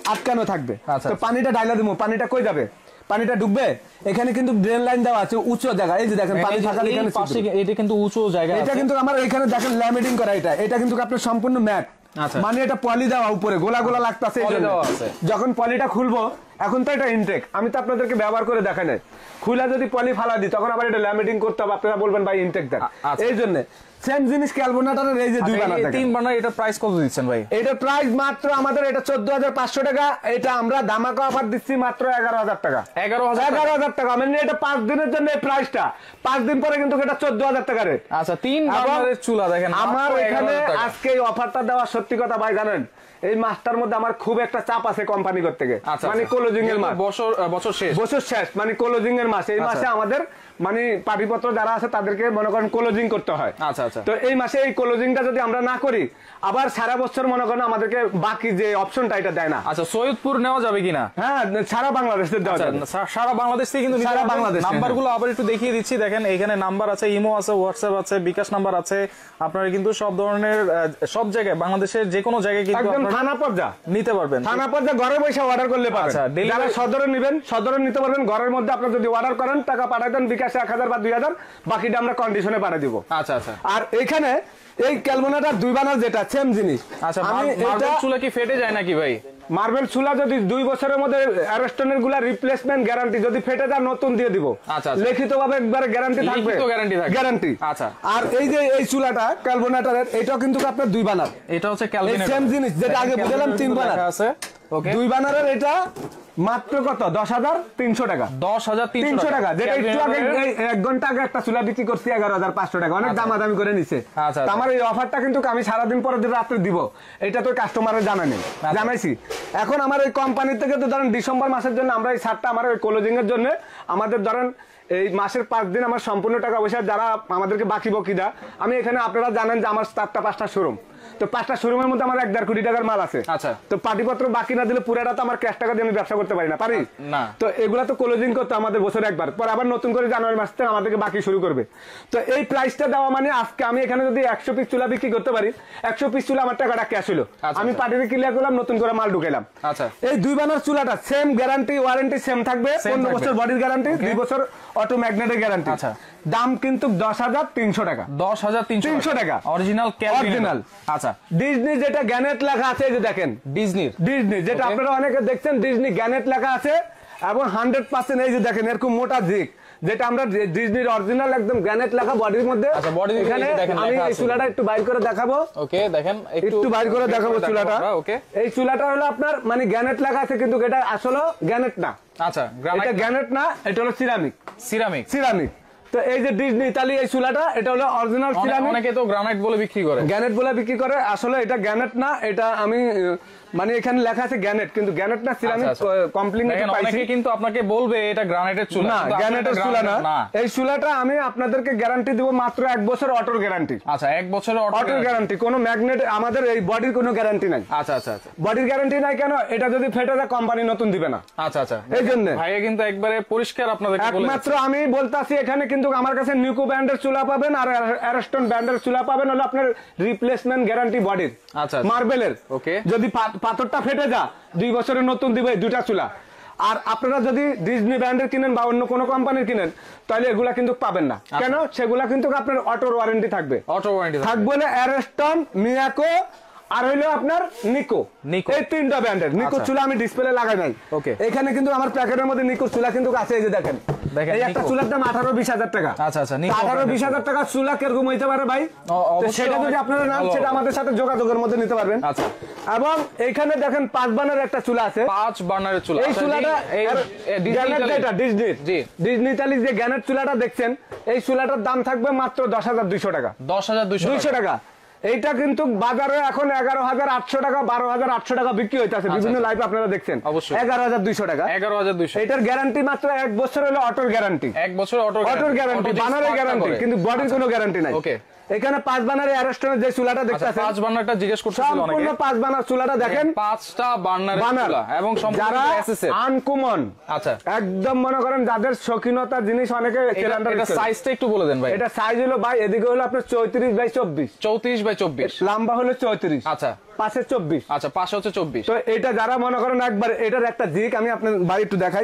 আটকানো থাকবে। তো পানিটা ডাইলা দেবো, পানিটা কই যাবে, পানিটা ডুববে, এখানে কিন্তু ড্রেন লাইন দেওয়া আছে উঁচু জায়গা, এই যে দেখেন পানি থাকার এখানে এটা কিন্তু উঁচু জায়গা, এটা কিন্তু আমার এখানে দেখেন ল্যামিনেটিং করা, এটা এটা কিন্তু আপনার সম্পূর্ণ ম্যাট, মানে এটা পলি দেওয়া উপরে গোলা গোলা লাগতেছে। যখন পলিটা খুলবো, এখন তো এটা ইনটেক, আমি তো আপনাদেরকে ব্যবহার করে দেখা নাই, খুলে যদি পলি ফালা দিই তখন আবার এটা ল্যামিনেটিং করতে হবে, আপনারা বলবেন ভাই ইনটেক দেন। এই জন্য সেম জিনিস ক্যালবোনাটারের এই যে দুই বানার তিন বানার, এটা প্রাইস কত দিচ্ছেন ভাই? এটা প্রাইস মাত্র আমাদের এটা চোদ্দ হাজার পাঁচশো টাকা, এটা আমরা ধামাকা অফার দিচ্ছি মাত্র এগারো হাজার টাকা। এগারো হাজার এগারো হাজার টাকা মানে এটা পাঁচ দিনের জন্য এই প্রাইসটা, পাঁচ দিন পরে কিন্তু এটা চোদ্দ হাজার টাকা রেট। আচ্ছা, তিন বানারের চুলা দেখেন আমার এখানে আজকে এই অফারটা দেওয়া সত্যি কথা ভাই জানেন, এই মাসটার মধ্যে আমার খুব একটা চাপ আছে কোম্পানি থেকে, মানে ক্লোজিং এর মাস, বছর বছর শেষ বছর শেষ মানে ক্লোজিং এর মাস, এই মাসে আমাদের মানে পাটিপত্র যারা আছে তাদেরকে মনে করেন ক্লোজিং করতে হয়। আচ্ছা আচ্ছা, তো এই মাসে এই ক্লোজিংটা যদি আমরা না করি, আবার সারা বছর মনে করেন আমাদেরকে বাকি যে অপশনটা এটা দেয় না। আচ্ছা, সৈয়দপুর নেওয়া যাবে কিনা? হ্যাঁ, সারা বাংলাদেশে দেওয়া যাবে, সারা বাংলাদেশ থেকে কিন্তু সারা বাংলাদেশ। নাম্বারগুলো আবার একটু দেখিয়ে দিচ্ছি, দেখেন এখানে নাম্বার আছে, ইমো আছে, হোয়াটসঅ্যাপ আছে, বিকাশ নাম্বার আছে, আপনারা কিন্তু সব ধরনের সব জায়গায় বাংলাদেশের যে কোনো জায়গায় কিন্তু একদম থানা পর্যায়ে নিতে পারবেন, থানা পর্যায়ে ঘরে বসে অর্ডার করলে পাবেন। যারা সদরে নেবেন সদরে নিতে পারবেন, ঘরের মধ্যে আপনারা যদি অর্ডার করেন টাকা পাঠায় দেন বিকাশে এক হাজার বা দুই হাজার, বাকিটা আমরা কন্ডিশনে পাঠিয়ে দিব। আচ্ছা আচ্ছা, আর এখানে এই ক্যালবোনাটার দুই বানার যেটা সেম জিনিস। আচ্ছা, মার্বেল চুলা কি ফেটে যায় নাকি ভাই? মার্বেল চুলা যদি দুই বছরের মধ্যে অ্যারস্টনের গুলা রিপ্লেসমেন্ট গ্যারান্টি, যদি ফেটে যায় নতুন দিয়ে দিব। আচ্ছা, লিখিত ভাবে একবারে গ্যারান্টি থাকবে, গ্যারান্টি থাকবে, গ্যারান্টি। আচ্ছা, আর এই যে এই চুলাটা ক্যালবোনাটারের, এটাও কিন্তু আপনার দুই বানার, এটা হচ্ছে ক্যালবোনাটার সেম জিনিস যেটা আগে বুঝলাম তিন বানার আছে। ওকে, দুই বানারের এটা মাত্র কত? দশ হাজার তিনশো টাকা। দশ হাজার তিনশো টাকা, যেটা একটু আগে এক ঘন্টা আগে একটা চুলা বিক্রি করছি এগারো হাজার পাঁচশো টাকা, অনেক দামাদামি করে নিছে। আমার এই অফারটা কিন্তু আমি সারাদিন পরে রাত্রে দিব, এটা তো কাস্টমারের জানা নেই, জানাইছি। এখন আমার এই কোম্পানি থেকে তো ধরেন ডিসেম্বর মাসের জন্য আমরা এই ছাড়টা আমার ওই ক্লোজিং এর জন্য আমাদের ধরেন এই মাসের পাঁচ দিন আমার সম্পূর্ণ টাকা পয়সা যারা আমাদেরকে বাকি বকি দেয়, আমি এখানে আপনারা জানেন যে আমার চারটা পাঁচটা শোরুম, তো পাঁচটা শোরুমের মধ্যে আমার এক দেড় কোটি টাকার মাল আছে। আচ্ছা, তো পাটিপত্র বাকি না দিলে পুরাটা তো আমার ক্যাশ টাকা দিয়ে আমি ব্যবসা করতে পারি না, পারি না। তো এগুলা তো ক্লোজিং করতে আমাদের বছরে একবার, পরে আবার নতুন করে জানুয়ারি মাস থেকে আমাদেরকে বাকি শুরু করবে। তো এই প্রাইসটা দেওয়া মানে আজকে আমি এখানে যদি একশো পিস চুলা বিক্রি করতে পারি, একশো পিস চুলা আমার টাকাটা ক্যাশ হলো, আমি পাটিতে ক্লিয়ার করলাম, নতুন করে মাল ঢুকাইলাম। আচ্ছা, এই দুই বানার চুলাটা সেম গ্যারান্টি, ওয়ারেন্টি সেম থাকবে, পনেরো বছর বডির গ্যারান্টি, দুই বছর অটো ম্যাগনেটের গ্যারান্টি। আচ্ছা, দাম কিন্তু দশ হাজার তিনশো টাকা, দশ হাজার তিনশো টাকা অরিজিনাল, অরিজিনাল। আচ্ছা, ডিজনি যেটা গ্যানেট লেখা আছে, এই যে দেখেন ডিজনি, ডিজনি যেটা আপনারা অনেকে দেখছেন, ডিজনি গ্যানেট লেখা আছে এবং হান্ড্রেড পার্সেন্ট এই যে দেখেন এরকম মোটা জিক, যেটা আমরা ডিজনির অরিজিনাল একদম গ্যানেট লেখা বডির মধ্যে। আচ্ছা, বডি এখানে আমি এই চুলাটা একটু বাইর করে দেখাবো। ওকে, দেখেন একটু বাইর করে দেখাবো চুলাটা। ওকে, এই চুলাটা হলো আপনার মানে গ্যানেট লেখা আছে, কিন্তু এটা আসলে গ্যানেট না। আচ্ছা, এটা গ্যানেট না, এটা হলো সিরামিক, সিরামিক, সিরামিক। তো এই যে ডিজনি ইতালি এই চুলাটা, এটা হলো অরিজিনাল সিরামিক। অনেকে তো গ্রানাইট বলে বিক্রি করে, গ্যানেট বলে বিক্রি করে, আসলে এটা গ্যানেট না, এটা আমি মানে এখানে লেখা আছে গ্যানেট, কিন্তু গ্যানেট না, সিরামিক কমপ্লিমেন্ট পাইছি। অনেকে কিন্তু আপনাকে বলবে এটা গ্রানাইটের চুলা, না গ্যানেটের চুলা না। এই চুলাটা আমি আপনাদেরকে গ্যারান্টি দেব মাত্র এক বছর অটোর গ্যারান্টি। আচ্ছা, এক বছরের অটোর গ্যারান্টি, কোনো ম্যাগনেট আমাদের এই বডির কোনো গ্যারান্টি নাই। আচ্ছা আচ্ছা আচ্ছা, বডির গ্যারান্টি নাই কেন? এটা যদি ফেটে যায় কোম্পানি নতুন দিবে না। আচ্ছা আচ্ছা, এই জন্য ভাইয়া কিন্তু একবারে পরিষ্কার আপনাদেরকে বলে, একমাত্র আমি বলতাছি এখানে কিন্তু আমার কাছে নিকো ব্র্যান্ডের চুলা পাবেন আর অ্যারস্টন ব্র্যান্ডের চুলা পাবেন, হলো আপনার রিপ্লেসমেন্ট গ্যারান্টি বডির। আচ্ছা, মার্বেলের। ওকে, যদি পাথরটা ফেটে যায় দুই বছরের নতুন দিবে দুটা চুলা। আর আপনারা যদি ডিজনি ব্র্যান্ডের কিনেন বা অন্য কোনো কোম্পানির কিনেন, তাহলে এগুলা কিন্তু পাবেন না। কেন? সেগুলা কিন্তু আপনার অটোর ওয়ারেন্টি থাকবে, অটো ওয়ারেন্টি থাকবে বলে অ্যারস্টন, মিয়াকো আর হইলো আপনার নিকো, এই তিনটা ব্র্যান্ডের। নিকো চুলা আমি ডিসপ্লে লাগাই নাই। ওকে, এখানে কিন্তু আমার প্যাকেটের মধ্যে নিকো চুলা কিন্তু আছে, এই যে দেখেন, এই একটা চুলার দাম আঠারো বিশ হাজার টাকা। আচ্ছা আচ্ছা, আঠারো বিশ হাজার টাকা চুলা কিরকম হইতে পারে ভাই? সেটা যদি আপনারা নাম, সেটা আমাদের সাথে যোগাযোগের মধ্যে নিতে পারবেন। আচ্ছা, এবং এইখানে দেখেন পাঁচ বার্নার একটা চুলা আছে, পাঁচ বার্নারের চুলা। এই চুলাটা ডিজনি ইতালি যে গ্যানেট চুলাটা দেখছেন, এই চুলাটার দাম থাকবে মাত্র দশ হাজার দুইশো টাকা, দশ হাজার দুইশো টাকা। এইটা কিন্তু বাজারে এখন এগারো হাজার আটশো টাকা, বারো হাজার আটশো টাকা বিক্রি হইতেছে, বিভিন্ন লাইভ আপনারা দেখছেন। এগারো হাজার দুইশো টাকা, এগারো হাজার দুইশো। এটার গ্যারান্টি মাত্র এক বছর হলো অটোর গ্যারান্টি, এক বছর অটো অটোর গ্যারান্টি, বানারের গ্যারান্টি, কিন্তু বডির কোনো গ্যারান্টি নাই। ওকে, এখানে পাঁচ বার্নারের অ্যারেস্টনের যে চুলাটা দেখতেছেন, পাঁচ বার্নারটা জিজ্ঞেস করতেছিল অনেকে, সম্পূর্ণ পাঁচ বার্নার চুলাটা দেখেন, পাঁচটা বার্নারের চুলা এবং সম্পূর্ণ এসএসএফ আনকমন। আচ্ছা, একদম মনে করেন যাদের শৌখিনতা জিনিস অনেকে সিলিন্ডার। এটা সাইজটা একটু বলে দেন ভাই। এটা সাইজ হলো ভাই, এদিকে হলো আপনার চৌত্রিশ বাই চব্বিশ, চৌত্রিশ বাই চব্বিশ, লম্বা হলো চৌত্রিশ, আচ্ছা পাশে চব্বিশ, আচ্ছা পাশে হচ্ছে চব্বিশ। তো এটা যারা মনে করেন একবার এটার একটা দিক আমি আপনার ভাই একটু দেখাই,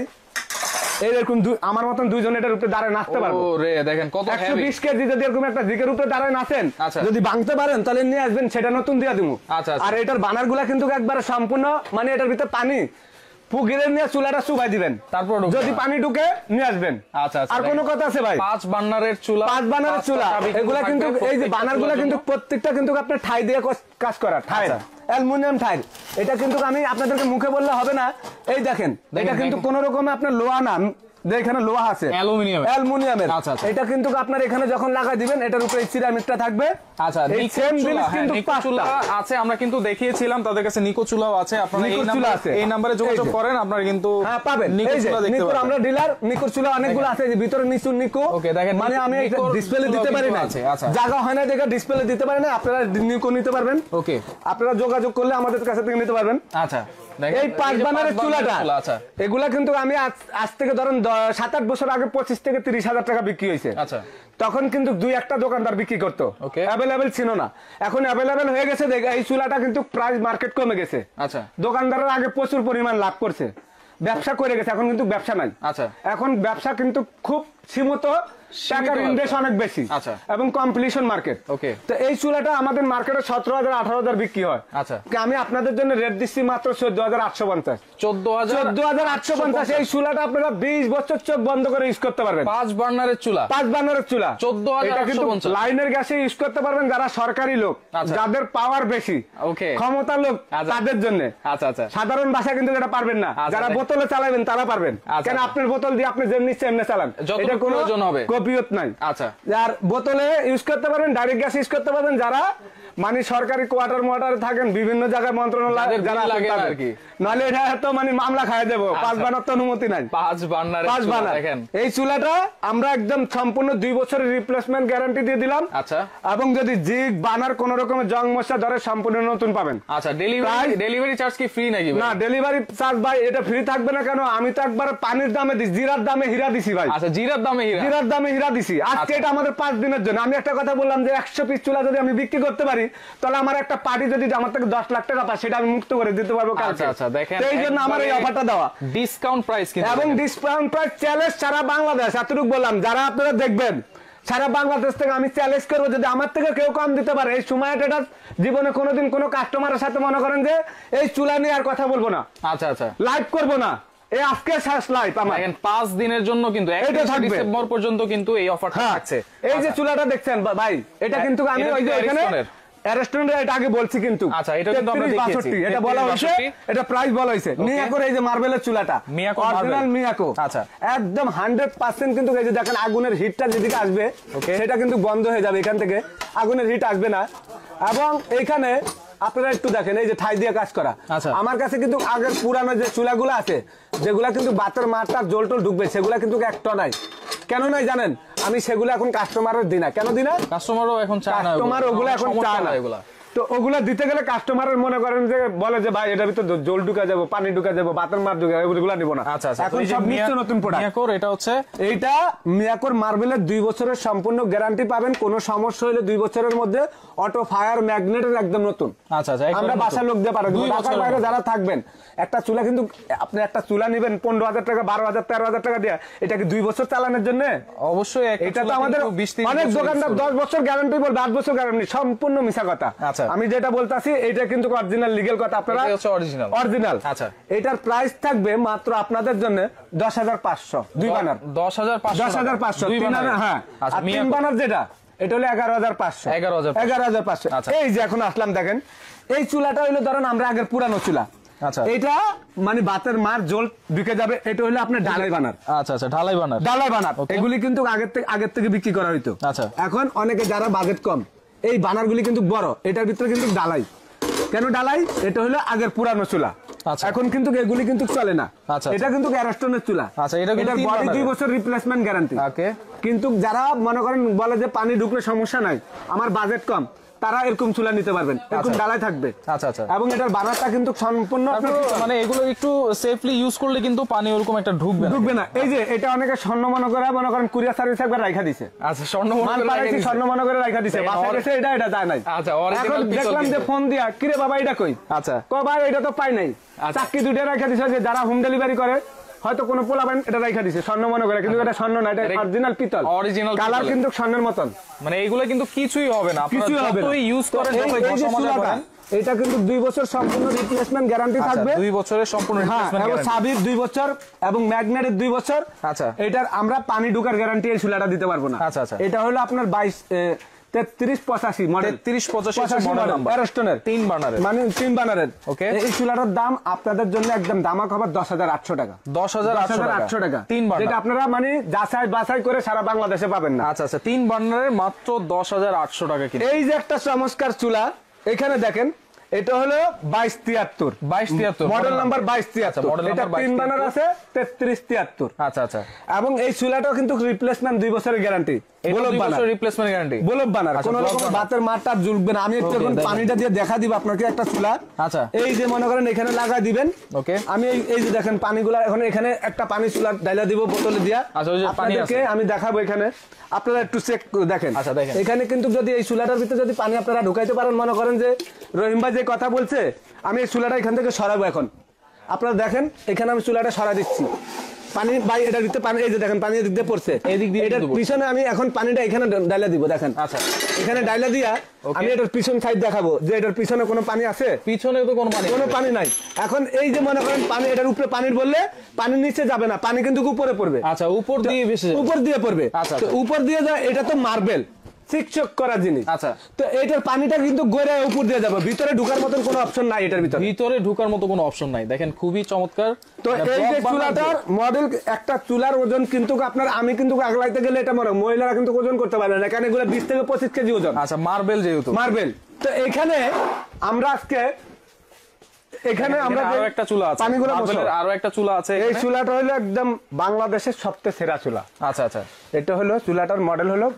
এরকম আমার মতন দুইজন এটার উপরে দাঁড়ায় নাচতে পারবো। ওরে দেখেন কত একশো বিশ কেজি যদি এরকম একটা দিকের উপরে দাঁড়ায় নাচেন, আচ্ছা, যদি ভাঙতে পারেন তাহলে নিয়ে আসবেন, সেটা নতুন দিয়ে দিব। আচ্ছা, আর এটার বানারগুলা কিন্তু একবার সম্পূর্ণ মানে এটার ভিতরে পানি পুকুরে নিয়ে চুলাটা চুবাই দিবেন, তারপর যদি পানি ঢুকে নিয়ে আসবেন। আচ্ছা, আর কোনো কথা আছে ভাই? পাঁচ বার্নারের চুলা, পাঁচ বার্নারের চুলা, এগুলা কিন্তু এই যে বার্নারগুলা কিন্তু প্রত্যেকটা কিন্তু আপনার ঠাই দিয়ে কাজ করা, ঠাই অ্যালুমিনিয়াম ঠাই। এটা কিন্তু আমি আপনাদেরকে মুখে বললে হবে না, এই দেখেন এটা কিন্তু কোন রকম আপনার লোহা না, এখানে লোহা আছে অ্যালুমিনিয়াম, অ্যালুমিনিয়ামের। এটা কিন্তু আপনার এখানে যখন লাগাই দিবেন এটার উপরে সিরামিকটা থাকবে। আচ্ছা, এই সেম জিনিস কিন্তু চুলা আছে, আমরা কিন্তু দেখিয়েছিলাম তাদের কাছে নিকো চুলাও আছে। আপনারা এই নাম্বার এই নম্বরে যোগাযোগ করেন, আপনারা কিন্তু হ্যাঁ পাবেন নিকো চুলা দেখতে পাবেন। আমরা ডিলার নিকো চুলা অনেকগুলো আছে, যে ভিতরে নিচু নিকো। ওকে দেখেন, মানে আমি একটা ডিসপ্লে দিতে পারি না, জায়গা হয় না দেখে ডিসপ্লে দিতে পারি না, আপনারা নিকো নিতে পারবেন। ওকে, আপনারা যোগাযোগ করলে আমাদের কাছে থেকে নিতে পারবেন। আচ্ছা, এই পাঁচ বার্নারের চুলাটা, এগুলা কিন্তু আমি আজ থেকে ধরেন সাত আট বছর আগে পঁচিশ থেকে তিরিশ হাজার টাকা বিক্রি হয়েছে। আচ্ছা, তখন কিন্তু দুই একটা দোকানদার বিক্রি করতো, অ্যাভেলেবেল ছিল না। এখন অ্যাভেলেবেল হয়ে গেছে, দেখ এই চুলাটা কিন্তু প্রাইস মার্কেট কমে গেছে। আচ্ছা, দোকানদাররা আগে প্রচুর পরিমাণ লাভ করছে, ব্যবসা করে গেছে, এখন কিন্তু ব্যবসা নাই। আচ্ছা, এখন ব্যবসা কিন্তু খুব সীমিত, টাকার ইনভেস্ট অনেক বেশি এবং কম্পিটিশন মার্কেট। ওকে, তো এই চুলাটা আমাদের মার্কেটে সতেরো হাজার আঠারো হাজার বিক্রি হয়। আচ্ছা, আমি আপনাদের জন্য রেট দিচ্ছি মাত্র চোদ্দ হাজার আটশো পঞ্চাশ, চোদ্দ হাজার চোদ্দ হাজার আটশো পঞ্চাশ। এই চুলাটা আপনারা বিশ বছর চোখ বন্ধ করে ইউজ করতে পারবেন। পাঁচ বার্নারের চুলা, পাঁচ বার্নারের চুলা চোদ্দ হাজার কিন্তু লাইনের গ্যাসে ইউজ করতে পারবেন যারা সরকারি লোক, যাদের পাওয়ার বেশি, ক্ষমতা লোক, তাদের জন্য। আচ্ছা আচ্ছা, সাধারণ ভাষা কিন্তু এটা পারবেন না, যারা বোতলে চালাবেন তারা পারবেন। কেন আপনার বোতল দিয়ে আপনি যেমনি সেমনি চালান, এটা কোনো কপিয়ত নাই। আচ্ছা, আর বোতলে ইউজ করতে পারবেন, ডাইরেক্ট গ্যাস ইউজ করতে পারবেন যারা মানে সরকারি কোয়ার্টার মোয়ার্টারে থাকেন, বিভিন্ন জায়গায় মন্ত্রণালয় যারা আর কি, নাহলে এটা তো মানে মামলা খায় দেবো। পাঁচ বার্নার তো অনুমতি নাই, পাঁচ বার্নার পাঁচ বার্নার। এই চুলাটা আমরা একদম সম্পূর্ণ দুই বছরের রিপ্লেসমেন্ট গ্যারান্টি দিয়ে দিলাম। আচ্ছা, এবং যদি জিগ বার্নার কোন রকমের জং মশা ধরে সম্পূর্ণ নতুন পাবেন। আচ্ছা, ডেলিভারি ডেলিভারি চার্জ কি ফ্রি নাকি? না, ডেলিভারি চার্জ ভাই এটা ফ্রি থাকবে না। কেন? আমি তো একবার পানির দামে দিছি, জিরার দামে হীরা দিছি ভাই। আচ্ছা, জিরার দামে হীরা, জিরার দামে হীরা দিছি। আজকে এটা আমাদের পাঁচ দিনের জন্য। আমি একটা কথা বললাম যে একশো পিস চুলা যদি আমি বিক্রি করতে পারি, তাহলে আমার একটা পার্টি যদি আমার থেকে দশ লাখ টাকা পায়, সেটা আমি মুক্ত করে দিতে পারবো কালকে। আচ্ছা, দেখেন এই জন্য আমার এই অফারটা দেওয়া, ডিসকাউন্ট প্রাইস কিন্তু, এবং ডিসকাউন্ট প্রাইস চ্যালেঞ্জ সারা বাংলাদেশ। এতটুকু বললাম, যারা আপনারা দেখবেন সারা বাংলাদেশ থেকে আমি চ্যালেঞ্জ করবো, যদি আমার থেকে কেউ কম দিতে পারে এই সময়, এটা জীবনে কোনোদিন কোনো কাস্টমারের সাথে মনে করেন যে এই চুলা নিয়ে আর কথা বলবো না। আচ্ছা আচ্ছা, লাইভ করবো না, এই আজকে শেষ লাইভ আমার। পাঁচ দিনের জন্য কিন্তু ডিসেম্বর পর্যন্ত কিন্তু এই অফারটা থাকছে। এই যে চুলাটা দেখছেন ভাই, এটা কিন্তু আমি ওই যে এখানে রেস্টুরেন্টে এটা আগে বলছি কিন্তু। আচ্ছা, এটা কিন্তু আমরা দেখিয়েছি, এটা বলা হয়েছে, এটা প্রাইস বলা হয়েছে। মিয়াকোর এই যে মার্বেলের চুলাটা, মিয়াকো অরিজিনাল মিয়াকো। আচ্ছা, একদম হান্ড্রেড পার্সেন্ট কিন্তু এই যে দেখেন আগুনের হিটটা যেদিকে আসবে সেটা কিন্তু বন্ধ হয়ে যাবে, এখান থেকে আগুনের হিট আসবে না। এবং এইখানে আপনারা একটু দেখেন এই যে ঠাই দিয়ে কাজ করা। আমার কাছে কিন্তু আগের পুরানো যে চুলাগুলো আছে, যেগুলা কিন্তু বাতের মারটার জল টল ঢুকবে, সেগুলা কিন্তু এক টনাই। কেন নাই জানেন? আমি সেগুলো এখন কাস্টমারের দিই না। কেন দিই না? কাস্টমারও এখন চায় না, কাস্টমার ওগুলো এখন চায় না। এগুলা তো ওগুলা দিতে গেলে কাস্টমারের মনে করেন যে বলে যে ভাই এটার ভিতরে জল ঢুকা যাবো, পানি ঢুকা যাবো, বাতের মার ঢুকা যাবো, ওগুলা নিব না। আচ্ছা, এখন সব নিত্য নতুন প্রোডাক্ট। মিয়াকোর এটা হচ্ছে, এইটা মিয়াকোর মার্বেলের দুই বছরের সম্পূর্ণ গ্যারান্টি পাবেন। কোনো সমস্যা হলে দুই বছরের মধ্যে অটো ফায়ার ম্যাগনেটের একদম নতুন। আচ্ছা আচ্ছা, আমরা বাসার লোক দিয়ে পারবো। ঢাকার বাইরে যারা থাকবেন, একটা চুলা কিন্তু আপনি একটা চুলা নেবেন পনেরো হাজার টাকা, বারো হাজার তেরো হাজার টাকা দিয়ে, এটা কি দুই বছর চালানোর জন্য? অবশ্যই। এটা তো আমাদের অনেক দোকানদার দশ বছর গ্যারান্টি বলবে, আট বছর গ্যারান্টি, সম্পূর্ণ মিছা কথা। আমি যেটা বলতেছি এটা কিন্তু অরিজিনাল লিগ্যাল কথা। আপনারা অরিজিনাল অরিজিনাল। আচ্ছা, এটার প্রাইস থাকবে মাত্র আপনাদের জন্য দশ হাজার পাঁচশো, দুই বানার দশ হাজার পাঁচশো, দশ হাজার পাঁচশো তিন বানার। হ্যাঁ, তিন বানার যেটা এটা হলো এগারো হাজার পাঁচশো, এগারো হাজার এগারো হাজার পাঁচশো। এই যে এখন আসলাম দেখেন, এই চুলাটা হইলো ধরেন আমরা আগের পুরানো চুলা। আচ্ছা, এটা মানে বাতের মার জল ঢুকে যাবে, এটা হলো আপনার ঢালাই বানার। আচ্ছা আচ্ছা, ঢালাই বানার, ঢালাই বানার। এগুলি কিন্তু আগের থেকে আগের থেকে বিক্রি করা হইতো। আচ্ছা, এখন অনেকে যারা বাজেট কম, এই বানারগুলি কিন্তু বড়, এটার ভিতরে কিন্তু ঢালাই। কেন ঢালাই? এটা হলো আগের পুরানো চুলা। এখন কিন্তু এগুলি কিন্তু চলে না। এটা কিন্তু অ্যারস্টনের চুলা। আচ্ছা, এটা বডি দুই বছর রিপ্লেসমেন্ট গ্যারান্টি। ওকে। কিন্তু যারা মনে করেন বলে যে পানি ঢুকলে সমস্যা নাই, আমার বাজেট কম, তারা এরকম চুলা নিতে পারবেন, এরকম ডালাই থাকবে। আচ্ছা আচ্ছা। এবং এটার বানারটা কিন্তু সম্পূর্ণ মানে এগুলো একটু সেফলি ইউজ করলে কিন্তু পানি ওরকম একটা ঢুকবে না ঢুকবে না। এই যে এটা অনেকে স্বর্ণ মনে করে মনে করেন কুরিয়ার সার্ভিস একবার রাখা দিছে। আচ্ছা, স্বর্ণ মনে করে স্বর্ণ মনে করে রাখা দিছে, বাসা গেছে এটা এটা যায় নাই। আচ্ছা, এখন দেখলাম যে ফোন দিয়া, কিরে বাবা এটা কই? আচ্ছা, কো ভাই এটা তো পাই নাই। চাকরি দুটো রাখা দিছে, যে যারা হোম ডেলিভারি করে হয়তো কোনো পোলাবেন এটা রাখা দিছে স্বর্ণ মনে করে, কিন্তু এটা স্বর্ণ না, এটা অরিজিনাল পিতল। অরিজিনাল কালার কিন্তু স্বর্ণের মতন। মানে এইগুলো কিন্তু কিছুই হবে না, আপনারা যতই ইউজ করেন যতই ঘষা করেন। এটা কিন্তু দুই বছর সম্পূর্ণ রিপ্লেসমেন্ট গ্যারান্টি থাকবে। দুই বছরের সম্পূর্ণ রিপ্লেসমেন্ট গ্যারান্টি। এবং সাবির দুই বছর এবং ম্যাগনেটের দুই বছর। আচ্ছা, এটার আমরা পানি ঢোকার গ্যারান্টি এই চুলাটা দিতে পারবো না। আচ্ছা আচ্ছা। এটা হলো আপনার বাইশ তেত্রিশ পঁচাশি মডেল, তেত্রিশ পঁচাশি মডেল নাম্বার, অ্যারস্টনের তিন বার্নারের, মানে তিন বার্নারের। ওকে। এই চুলাটার দাম আপনাদের জন্য একদম দামাক হবে দশ হাজার আটশো টাকা। দশ হাজার আটশো টাকা তিন বার্নার, যেটা আপনারা মানে যাচাই বাছাই করে সারা বাংলাদেশে পাবেন না। আচ্ছা আচ্ছা, তিন বার্নারের মাত্র দশ হাজার আটশো টাকা। এই যে একটা চমৎকার চুলা, এখানে দেখেন, এটা হলো বাইশ তিয়াত্তর, বাইশ তিয়াত্তর মডেল নাম্বার বাইশ তিয়াত্তর। এটা তিন বার্নার আছে তেত্রিশ তিয়াত্তর। আচ্ছা আচ্ছা। এবং এই চুলাটাও কিন্তু রিপ্লেসমেন্ট দুই বছরের গ্যারান্টি। রিপ্লেসমেন্ট গ্যারান্টি, বলব বানার, কোনো রকম বাতের মারটা জুলবে না। আমি একটু এখন পানিটা দিয়ে দেখা দিব আপনাকে একটা চুলা। আচ্ছা, এই যে মনে করেন এখানে লাগা দিবেন। ওকে। আমি এই যে দেখেন পানিগুলা, এখন এখানে একটা পানি চুলা ডাইলা দিব বোতলে দিয়া। আচ্ছা, ওই যে পানি আছে আমি দেখাবো এখানে, আপনারা একটু চেক দেখেন। আচ্ছা, দেখেন এখানে কিন্তু যদি এই চুলাটার ভিতরে যদি পানি আপনারা ঢুকাইতে পারেন, মনে করেন যে রহিম ভাই যে কথা বলছে, আমি এই চুলাটা এখান থেকে সরাবো। এখন আপনারা দেখেন, এখানে আমি চুলাটা সরা দিচ্ছি, পানি ভাই এটার ভিতরে পানি, এই যে দেখেন পানি এদিক দিয়ে পড়ছে, এদিক দিয়ে এটার পিছনে আমি এখন পানিটা এখানে ডাইলা দিব। দেখেন, আচ্ছা, এখানে ডাইলা দিয়া আমি এটার পিছন সাইড দেখাবো যে এটার পিছনে কোনো পানি আছে। পিছনে তো কোনো পানি, কোনো পানি নাই। এখন এই যে মনে করেন পানি, এটার উপরে পানির বললে পানির নিচে যাবে না, পানি কিন্তু উপরে পড়বে। আচ্ছা, উপর দিয়ে বেশি, উপর দিয়ে পড়বে। আচ্ছা, উপর দিয়ে যায়, এটা তো মার্বেল চিকচক করা জিনিস। আচ্ছা, তো এটার পানিটা কিন্তু গড়ে উপর দিয়ে যাবে, ভিতরে ঢোকার মতন কোনো অপশন নাই এটার ভিতরে। ভিতরে ঢোকার মতো কোনো অপশন নাই। দেখেন, খুবই চমৎকার। তো এই যে চুলাটার মডেল, একটা চুলার ওজন কিন্তু আপনার, আমি কিন্তু আগলাইতে গেলে এটা মনে মহিলারা কিন্তু ওজন করতে পারে না, কারণ এগুলো বিশ থেকে পঁচিশ কেজি ওজন। আচ্ছা, মার্বেল যেহেতু, মার্বেল। তো এখানে আমরা আজকে এখানে আমরা আরো একটা চুলা আছে, পানিগুলো আরো একটা চুলা আছে। এই চুলাটা হলো একদম বাংলাদেশের সবচেয়ে সেরা চুলা। আচ্ছা আচ্ছা। এটা হলো চুলাটার মডেল হলো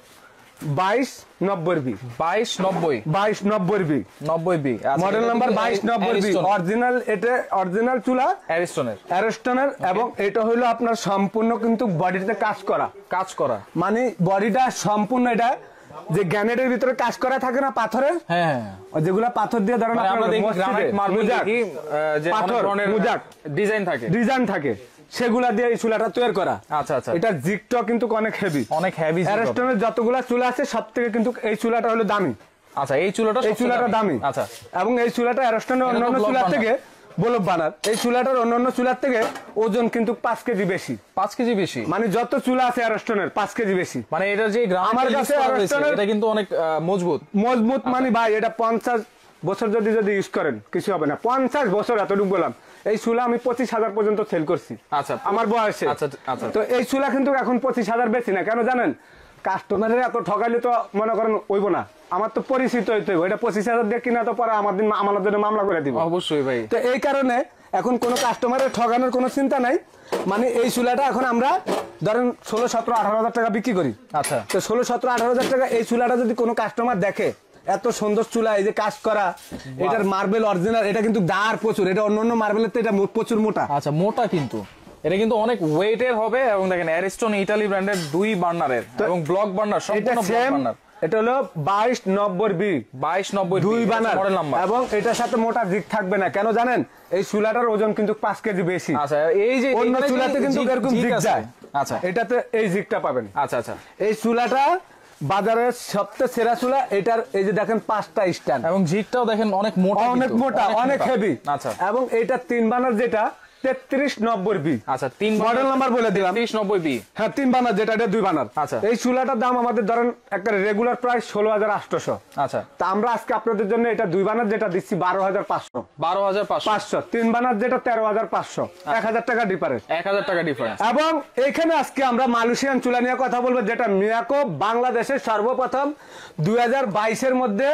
বাইশ নব্বই বি, বাইশ নব্বই, বাইশ নব্বই বি, নব্বই বি মডেল নাম্বার বাইশ নব্বই বি। অরিজিনাল, এটা অরিজিনাল চুলা অ্যারিস্টনের, অ্যারিস্টনের। এবং এটা হলো আপনার সম্পূর্ণ কিন্তু বডিতে কাজ করা, কাজ করা মানে বডিটা সম্পূর্ণ, এটা যে গ্যানেটের ভিতরে কাজ করা থাকে না পাথরের, হ্যাঁ, যেগুলা পাথর দিয়ে ধরেন আমরা দেখি গ্রানাইট মার্বেল দেখি যে অনেক ধরনের মুজাক ডিজাইন থাকে, ডিজাইন থাকে, সেগুলা দিয়ে এই চুলাটা তৈরি করা। আচ্ছা আচ্ছা। এটা জিগটা কিন্তু অনেক হেভি, অনেক হেভি। অ্যারিস্টনের যতগুলা চুলা আছে সব থেকে কিন্তু এই চুলাটা হলো দামি। আচ্ছা, এই চুলাটা, এই চুলাটা দামি। আচ্ছা। এবং এই চুলাটা অ্যারিস্টনের অন্যান্য চুলার থেকে বলব বানার, এই চুলাটার অন্যান্য চুলার থেকে ওজন কিন্তু পাঁচ কেজি বেশি, পাঁচ কেজি বেশি। মানে যত চুলা আছে অ্যারিস্টনের পাঁচ কেজি বেশি। মানে এটা যে আমার কাছে অ্যারিস্টনের, এটা কিন্তু অনেক মজবুত, মজবুত। মানে ভাই এটা পঞ্চাশ বছর যদি যদি ইউজ করেন কিছু হবে না। পঞ্চাশ বছর এতটুকু বললাম, এই চুলা আমি পঁচিশ হাজার পর্যন্ত সেল করছি। আচ্ছা, আমার বয়সে। আচ্ছা আচ্ছা। তো এই চুলা কিন্তু এখন পঁচিশ হাজার বেশি না, কেন জানেন? কাস্টমারের এত ঠকাইলে তো মনে করেন হইব না, আমার তো পরিচিত হইতে হইব। এটা পঁচিশ হাজার দিয়ে কিনা তো পরে আমার দিন আমার জন্য মামলা করে দিব। অবশ্যই ভাই। তো এই কারণে এখন কোনো কাস্টমারের ঠকানোর কোনো চিন্তা নাই। মানে এই চুলাটা এখন আমরা ধরেন ষোলো সতেরো আঠারো হাজার টাকা বিক্রি করি। আচ্ছা। তো ষোলো সতেরো আঠারো হাজার টাকা এই চুলাটা যদি কোনো কাস্টমার দেখে, এত সুন্দর চুলা, এই যে কাজ করা, এটার মার্বেল অরিজিনাল, এটা কিন্তু দাঁড় প্রচুর, এটা অন্যান্য মার্বেলের তো এটা প্রচুর মোটা। আচ্ছা, মোটা কিন্তু এটা কিন্তু অনেক ওয়েটের হবে। এবং দেখেন অ্যারিস্টন ইতালি ব্র্যান্ডের দুই বার্নারের এবং ব্লক বার্নার, সম্পূর্ণ ব্লক বার্নার। এটা হলো বাইশ নব্বই বি, বাইশ নব্বই দুই বার্নার মডেল নাম্বার। এবং এটার সাথে মোটা জিগ থাকবে না, কেন জানেন? এই চুলাটার ওজন কিন্তু পাঁচ কেজি বেশি। আচ্ছা, এই যে অন্য চুলাতে কিন্তু এরকম জিগ যায়। আচ্ছা, এটাতে এই জিগটা পাবেন। আচ্ছা আচ্ছা। এই চুলাটা বাজারের সবচেয়ে সেরা চুলা। এটার এই যে দেখেন পাঁচটা স্ট্যান্ড, এবং জিগটাও দেখেন অনেক মোটা, অনেক মোটা, অনেক হেভি। আচ্ছা। এবং এটা তিন বার্নার যেটা তেত্রিশ নব্বই বি। আচ্ছা, তিন মডেল নাম্বার বলে দিলাম, তেত্রিশ নব্বই বি। হ্যাঁ, তিন বার্নার যেটা, এটা দুই বার্নার। আচ্ছা। এই চুলাটার দাম আমাদের ধরেন একটা রেগুলার প্রাইস ষোলো হাজার আটশোশো। আচ্ছা। তা আমরা আজকে আপনাদের জন্য এটা দুই বার্নার যেটা দিচ্ছি বারো হাজার পাঁচশো, বারো হাজার পাঁচশো। তিন বার্নার যেটা তেরো হাজার পাঁচশো, এক হাজার টাকা ডিফারেন্স, এক হাজার টাকা ডিফারেন্স। এবং এখানে আজকে আমরা মালয়েশিয়ান চুলা নিয়ে কথা বলবো, যেটা মিয়াকো বাংলাদেশের সর্বপ্রথম দুই হাজার বাইশের মধ্যে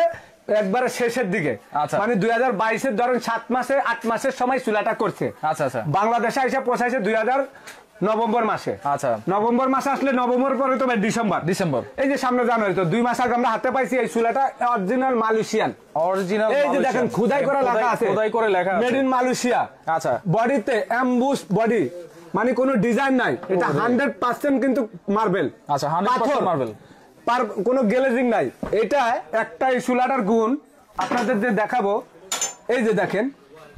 একবারে শেষের দিকে, মানে দুই হাজার বাইশের ধরেন সাত মাসে আট মাসের সময় চুলাটা করছে। আচ্ছা আচ্ছা, বাংলাদেশে এসে পৌঁছাইছে দুই হাজার নভেম্বর মাসে। আচ্ছা, নভেম্বর মাসে আসলে নভেম্বর পরে তো ডিসেম্বর ডিসেম্বর এই যে সামনে জানুয়ারি, তো দুই মাস আগে আমরা হাতে পাইছি এই চুলাটা অরিজিনাল মালয়েশিয়ান। অরিজিনাল এই যে দেখেন খোদাই করা লেখা আছে, খোদাই করে লেখা আছে মেড ইন মালয়েশিয়া। আচ্ছা, বডিতে এমবুস বডি, মানে কোনো ডিজাইন নাই, এটা হান্ড্রেড পার্সেন্ট কিন্তু মার্বেল। আচ্ছা, হান্ড্রেড পার্সেন্ট মার্বেল, পার কোনো গ্লেজিং নাই। এটা একটা এই চুলাটার গুণ আপনাদের যে দেখাবো, এই যে দেখেন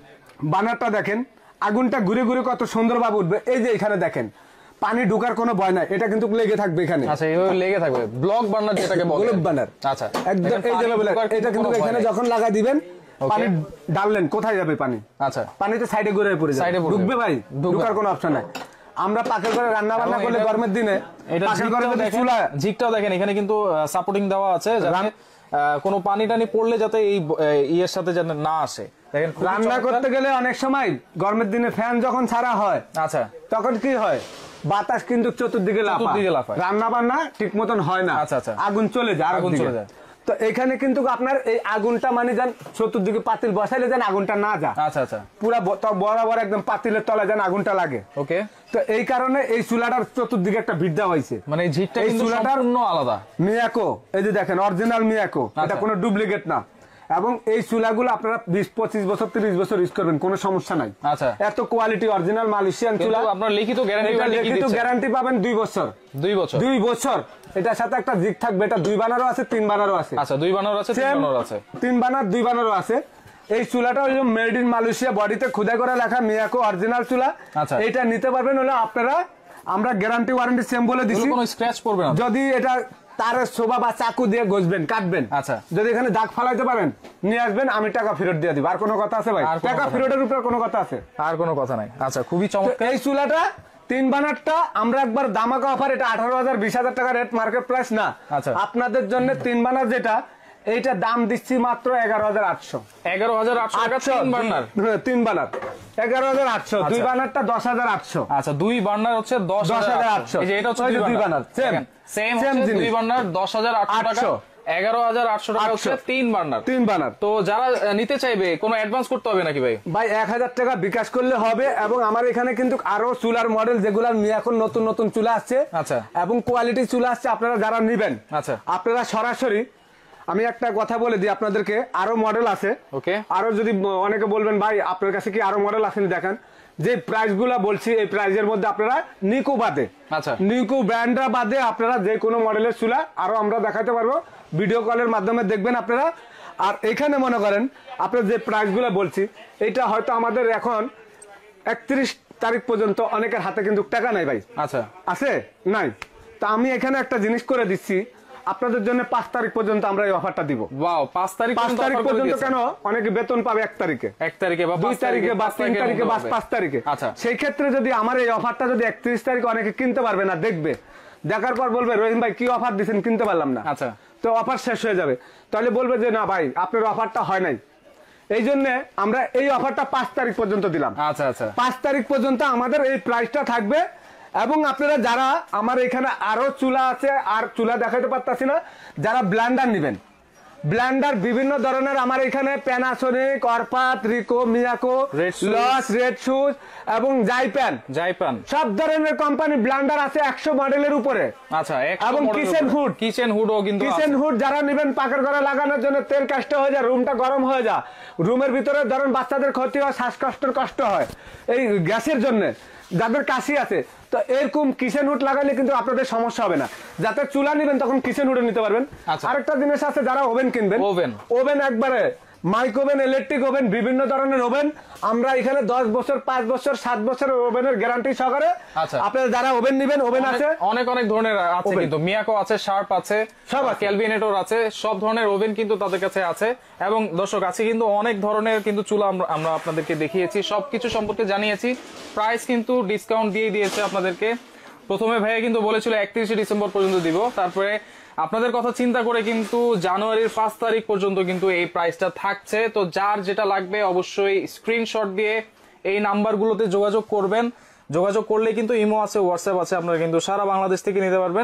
বানারটা দেখেন, আগুনটা ঘুরে ঘুরে কত সুন্দর ভাবে উঠবে। এই যে এখানে দেখেন পানি ঢোকার কোনো ভয় নাই, এটা কিন্তু লেগে থাকবে এখানে। আচ্ছা, এইভাবে লেগে থাকবে, ব্লক বার্নার যেটাকে বলে, ব্লক বার্নার। আচ্ছা, একদম এই যে এটা কিন্তু এখানে যখন লাগা দিবেন, পানি ডাললেন কোথায় যাবে পানি? আচ্ছা, পানিতে সাইডে ঘুরে পড়ে যাবে, সাইডে ঢুকবে ভাই, ঢোকার কোনো অপশন নাই। আমরা পাকের করে রান্না বান্না করলে গরমের দিনে পাকের করে চুলা ঝিকটাও দেখেন এখানে কিন্তু সাপোর্টিং দেওয়া আছে, যাতে কোনো পানি টানি পড়লে যাতে এই ইয়ের সাথে যাতে না আসে। দেখেন রান্না করতে গেলে অনেক সময় গরমের দিনে ফ্যান যখন ছাড়া হয়, আচ্ছা, তখন কি হয় বাতাস কিন্তু চতুর্দিকে লাফায়, রান্না বান্না ঠিক মতন হয় না। আচ্ছা আচ্ছা, আগুন চলে যায়, আগুন চলে যায়। তো এখানে কিন্তু আপনার এই আগুনটা মানে যান চতুর্দিকে পাতিল বসাইলে যেন আগুনটা না যায়। আচ্ছা আচ্ছা, পুরা বরাবর একদম পাতিলের তলায় যেন আগুনটা লাগে। ওকে, তো এই কারণে এই চুলাটার চতুর্দিকে একটা ভিড় দেওয়া হয়েছে, মানে এই ঝিটটা এই চুলাটার অন্য আলাদা মিয়াকো। এই যে দেখেন অরিজিনাল মিয়াকো, এটা কোনো ডুপ্লিকেট না। এবং এই চুলাগুলো আপনারা বিশ পঁচিশ বছর তিরিশ বছর ইউজ করবেন, কোনো সমস্যা নাই। আচ্ছা, এত কোয়ালিটি অরিজিনাল মালয়েশিয়ান চুলা, আপনার লিখিত গ্যারান্টি, লিখিত গ্যারান্টি পাবেন দুই বছর। দুই বছর দুই বছর এটার সাথে একটা জিগ থাকবে, এটা দুই বানারও আছে তিন বানারও আছে। আচ্ছা, দুই বানারও আছে তিন বানারও আছে, তিন বানার দুই বানারও আছে। এই চুলাটা হলো মেড ইন মালয়েশিয়া, বডিতে খোদাই করে লেখা মিয়াকো অরিজিনাল চুলা। আচ্ছা, এটা নিতে পারবেন হলো আপনারা, আমরা গ্যারান্টি ওয়ারেন্টি সেম বলে দিছি, কোনো স্ক্র্যাচ পড়বে না। যদি এটা তারের শোভা বা চাকু দিয়ে ঘষবেন কাটবেন, আচ্ছা, যদি এখানে দাগ ফালাইতে পারেন নিয়ে আসবেন, আমি টাকা ফেরত দিয়ে দিব। আর কোনো কথা আছে ভাই? টাকা ফেরতের উপর কোনো কথা আছে? আর কোনো কথা নাই। আচ্ছা, খুবই চমৎকার। এই চুলাটা তিন বানারটা আমরা একবার দামাকা অফার, এটা আঠারো হাজার বিশ হাজার টাকা রেট, মার্কেট প্রাইস না। আচ্ছা, আপনাদের জন্য তিন বানার যেটা, এইটা দাম দিচ্ছি মাত্র এগারো হাজার আটশো। এগারো হাজার আটশো তিন বার্নার, তিন বার্নার এগারো হাজার আটশো, দুই বার্নারটা দশ হাজার আটশো। আচ্ছা, দুই বার্নার হচ্ছে দশ হাজার আটশো। এটা হচ্ছে দুই বার্নার, সেম সেম সেম দুই বার্নার দশ হাজার আটশো, এগারো হাজার আটশো টাকা হচ্ছে তিন বার্নার। তিন বার্নার। তো যারা নিতে চাইবে কোনো অ্যাডভান্স করতে হবে নাকি ভাই? ভাই এক হাজার টাকা বিকাশ করলে হবে। এবং আমার এখানে কিন্তু আরো চুলার মডেল যেগুলো এখন নতুন নতুন চুলা আসছে, আচ্ছা, এবং কোয়ালিটি চুলা আসছে, আপনারা যারা নিবেন, আচ্ছা, আপনারা সরাসরি, আমি একটা কথা বলে দিই আপনাদেরকে, আরো মডেল আছে। ওকে, আরো যদি অনেকে বলবেন ভাই আপনার কাছে কি আরো মডেল আছে, দেখেন যে প্রাইস গুলা বলছি, এই প্রাইজের মধ্যে আপনারা নিকো বাদে, আচ্ছা, নিকো ব্র্যান্ডরা বাদে আপনারা যে কোনো মডেলের চুলা আরো আমরা দেখাতে পারবো, ভিডিও কলের মাধ্যমে দেখবেন আপনারা। আর এখানে মনে করেন আপনার যে প্রাইস গুলা বলছি, এটা হয়তো আমাদের এখন একত্রিশ তারিখ পর্যন্ত অনেকের হাতে কিন্তু টাকা নাই ভাই। আচ্ছা, আছে নাই? তা আমি এখানে একটা জিনিস করে দিচ্ছি আপনাদের জন্য, পাঁচ তারিখ পর্যন্ত আমরা এই অফারটা দিব। ওয়াও, পাঁচ তারিখ পাঁচ তারিখ পর্যন্ত কেন? অনেকে বেতন পাবে এক তারিখে, এক তারিখে বা দুই তারিখে বা তিন তারিখে বা পাঁচ তারিখে। আচ্ছা, সেই ক্ষেত্রে যদি আমার এই অফারটা যদি একত্রিশ তারিখে অনেকে কিনতে পারবে না, দেখবে, দেখার পর বলবে রহিম ভাই কি অফার দিচ্ছেন, কিনতে পারলাম না। আচ্ছা, তো অফার শেষ হয়ে যাবে, তাহলে বলবে যে না ভাই আপনার অফারটা হয় নাই। এই জন্য আমরা এই অফারটা পাঁচ তারিখ পর্যন্ত দিলাম। আচ্ছা আচ্ছা, পাঁচ তারিখ পর্যন্ত আমাদের এই প্রাইসটা থাকবে। এবং আপনারা যারা আমার এখানে আরো চুলা আছে, আর চুলা দেখাতে পারতাছি না, যারা ব্লেন্ডার নেবেন, ব্লেন্ডার বিভিন্ন ধরনের আমার এখানে প্যানাসোনিক, অরপাত, রিকো, মিয়াকো, লস, রেড শুজ এবং জাইপ্যান, জাইপ্যান সব ধরনের কোম্পানি ব্লেন্ডার আছে একশো মডেলের উপরে। আচ্ছা, এবং কিচেন হুড, কিচেন হুডও কিন্তু, কিচেন হুড যারা নেবেন পাকের ঘরে লাগানোর জন্য, তেল কাষ্ট হয়ে যায়, রুমটা গরম হয়ে যায়, রুমের ভিতরে ধরেন বাচ্চাদের ক্ষতি হয়, শ্বাসকষ্টের কষ্ট হয় এই গ্যাসের জন্য, যাদের কাশি আছে, তো এরকম কিচেন হুড লাগালে কিন্তু আপনাদের সমস্যা হবে না। যাতে চুলা নেবেন তখন কিচেন হুডে নিতে পারবেন। আরেকটা জিনিস আছে, যারা ওভেন কিনবেন, ওভেন ওভেন একবারে মাইক ওভেন, ইলেকট্রিক ওভেন, বিভিন্ন ধরনের ওভেন আমরা এখানে দশ বছর পাঁচ বছর সাত বছরের ওভেনের গ্যারান্টি সহকারে। আপনারা যারা ওভেন নেবেন, ওভেন আছে অনেক অনেক ধরনের আছে, কিন্তু মিয়াকো আছে, শার্প আছে, সব ক্যালভিনেটর আছে, সব ধরনের ওভেন কিন্তু তাদের কাছে আছে। এবং দর্শক আছে কিন্তু অনেক ধরনের কিন্তু চুলা আমরা আপনাদেরকে দেখিয়েছি, সবকিছু সম্পর্কে জানিয়েছি, প্রাইস কিন্তু ডিসকাউন্ট দিয়ে দিয়েছে আপনাদেরকে। প্রথমে ভাইয়া কিন্তু বলেছিল একত্রিশে ডিসেম্বর পর্যন্ত দিব, তারপরে আপনাদের কথা চিন্তা করে কিন্তু জানুয়ারির পাঁচ তারিখ পর্যন্ত কিন্তু এই প্রাইসটা থাকছে। তো যার যেটা লাগবে অবশ্যই স্ক্রিনশট দিয়ে এই নাম্বারগুলোতে যোগাযোগ করবেন। যোগাযোগ করলে কিন্তু ইমো আছে, হোয়াটসঅ্যাপ আছে, আপনারা কিন্তু সারা বাংলাদেশ থেকে নিতে পারবেন।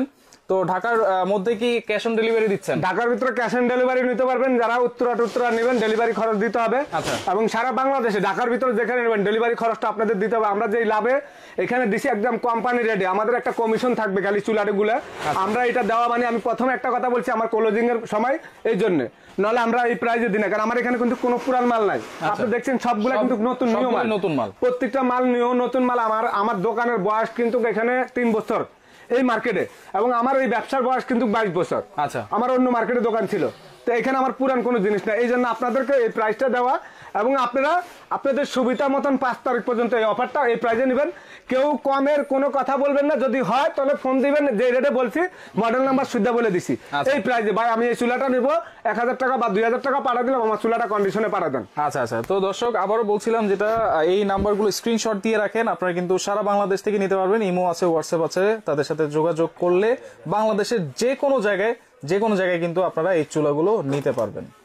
তো ঢাকার মধ্যে কি ক্যাশ অন ডেলিভারি দিচ্ছেন? ঢাকার ভিতরে ক্যাশ অন ডেলিভারি নিতে পারবেন, যারা উত্তরা টুত্তরা নেবেন ডেলিভারি খরচ দিতে হবে। এবং সারা বাংলাদেশে ঢাকার ভিতরে যেখানে নেবেন ডেলিভারি খরচটা আপনাদের দিতে হবে। আমরা যে লাভে এখানে দিছি একদম কোম্পানি রেডি, আমাদের একটা কমিশন থাকবে খালি চুলাগুলা, আমরা এটা দেওয়া মানে আমি প্রথমে একটা কথা বলছি আমার ক্লোজিং এর সময় এই জন্য, নাহলে আমরা এই প্রাইজে দিই না, কারণ আমার এখানে কিন্তু কোনো পুরান মাল নাই। আপনি দেখছেন সবগুলা কিন্তু নতুন নিউ মাল, নতুন মাল, প্রত্যেকটা মাল নিউ নতুন মাল। আমার আমার দোকানের বয়স কিন্তু এখানে তিন বছর এই মার্কেটে, এবং আমার এই ব্যবসার বয়স কিন্তু বাইশ বছর। আচ্ছা, আমার অন্য মার্কেটে দোকান ছিল, তো এখানে আমার পুরান কোনো জিনিস না, এই জন্য আপনাদেরকে এই প্রাইসটা দেওয়া। এবং আপনারা আপনাদের সুবিধা মতন পাঁচ তারিখ পর্যন্ত এই অফারটা এই প্রাইজে নেবেন। কেউ কমের কোনো কথা বলবেন না, যদি হয় তাহলে ফোন দিবেন, যে রেটে বলছি মডেল নাম্বার সুদ্ধা বলে দিছি এই প্রাইজে, ভাই আমি এই চুলাটা নিব এক হাজার টাকা বা দুই হাজার টাকা পাঠা দিলাম, আমার চুলাটা কন্ডিশনে পাঠা দেন। আচ্ছা আচ্ছা, তো দর্শক আবারও বলছিলাম যেটা এই নাম্বারগুলো স্ক্রিনশট দিয়ে রাখেন, আপনারা কিন্তু সারা বাংলাদেশ থেকে নিতে পারবেন। ইমো আছে, হোয়াটসঅ্যাপ আছে, তাদের সাথে যোগাযোগ করলে বাংলাদেশের যে কোনো জায়গায় যে কোনো জায়গায় কিন্তু আপনারা এই চুলাগুলো নিতে পারবেন।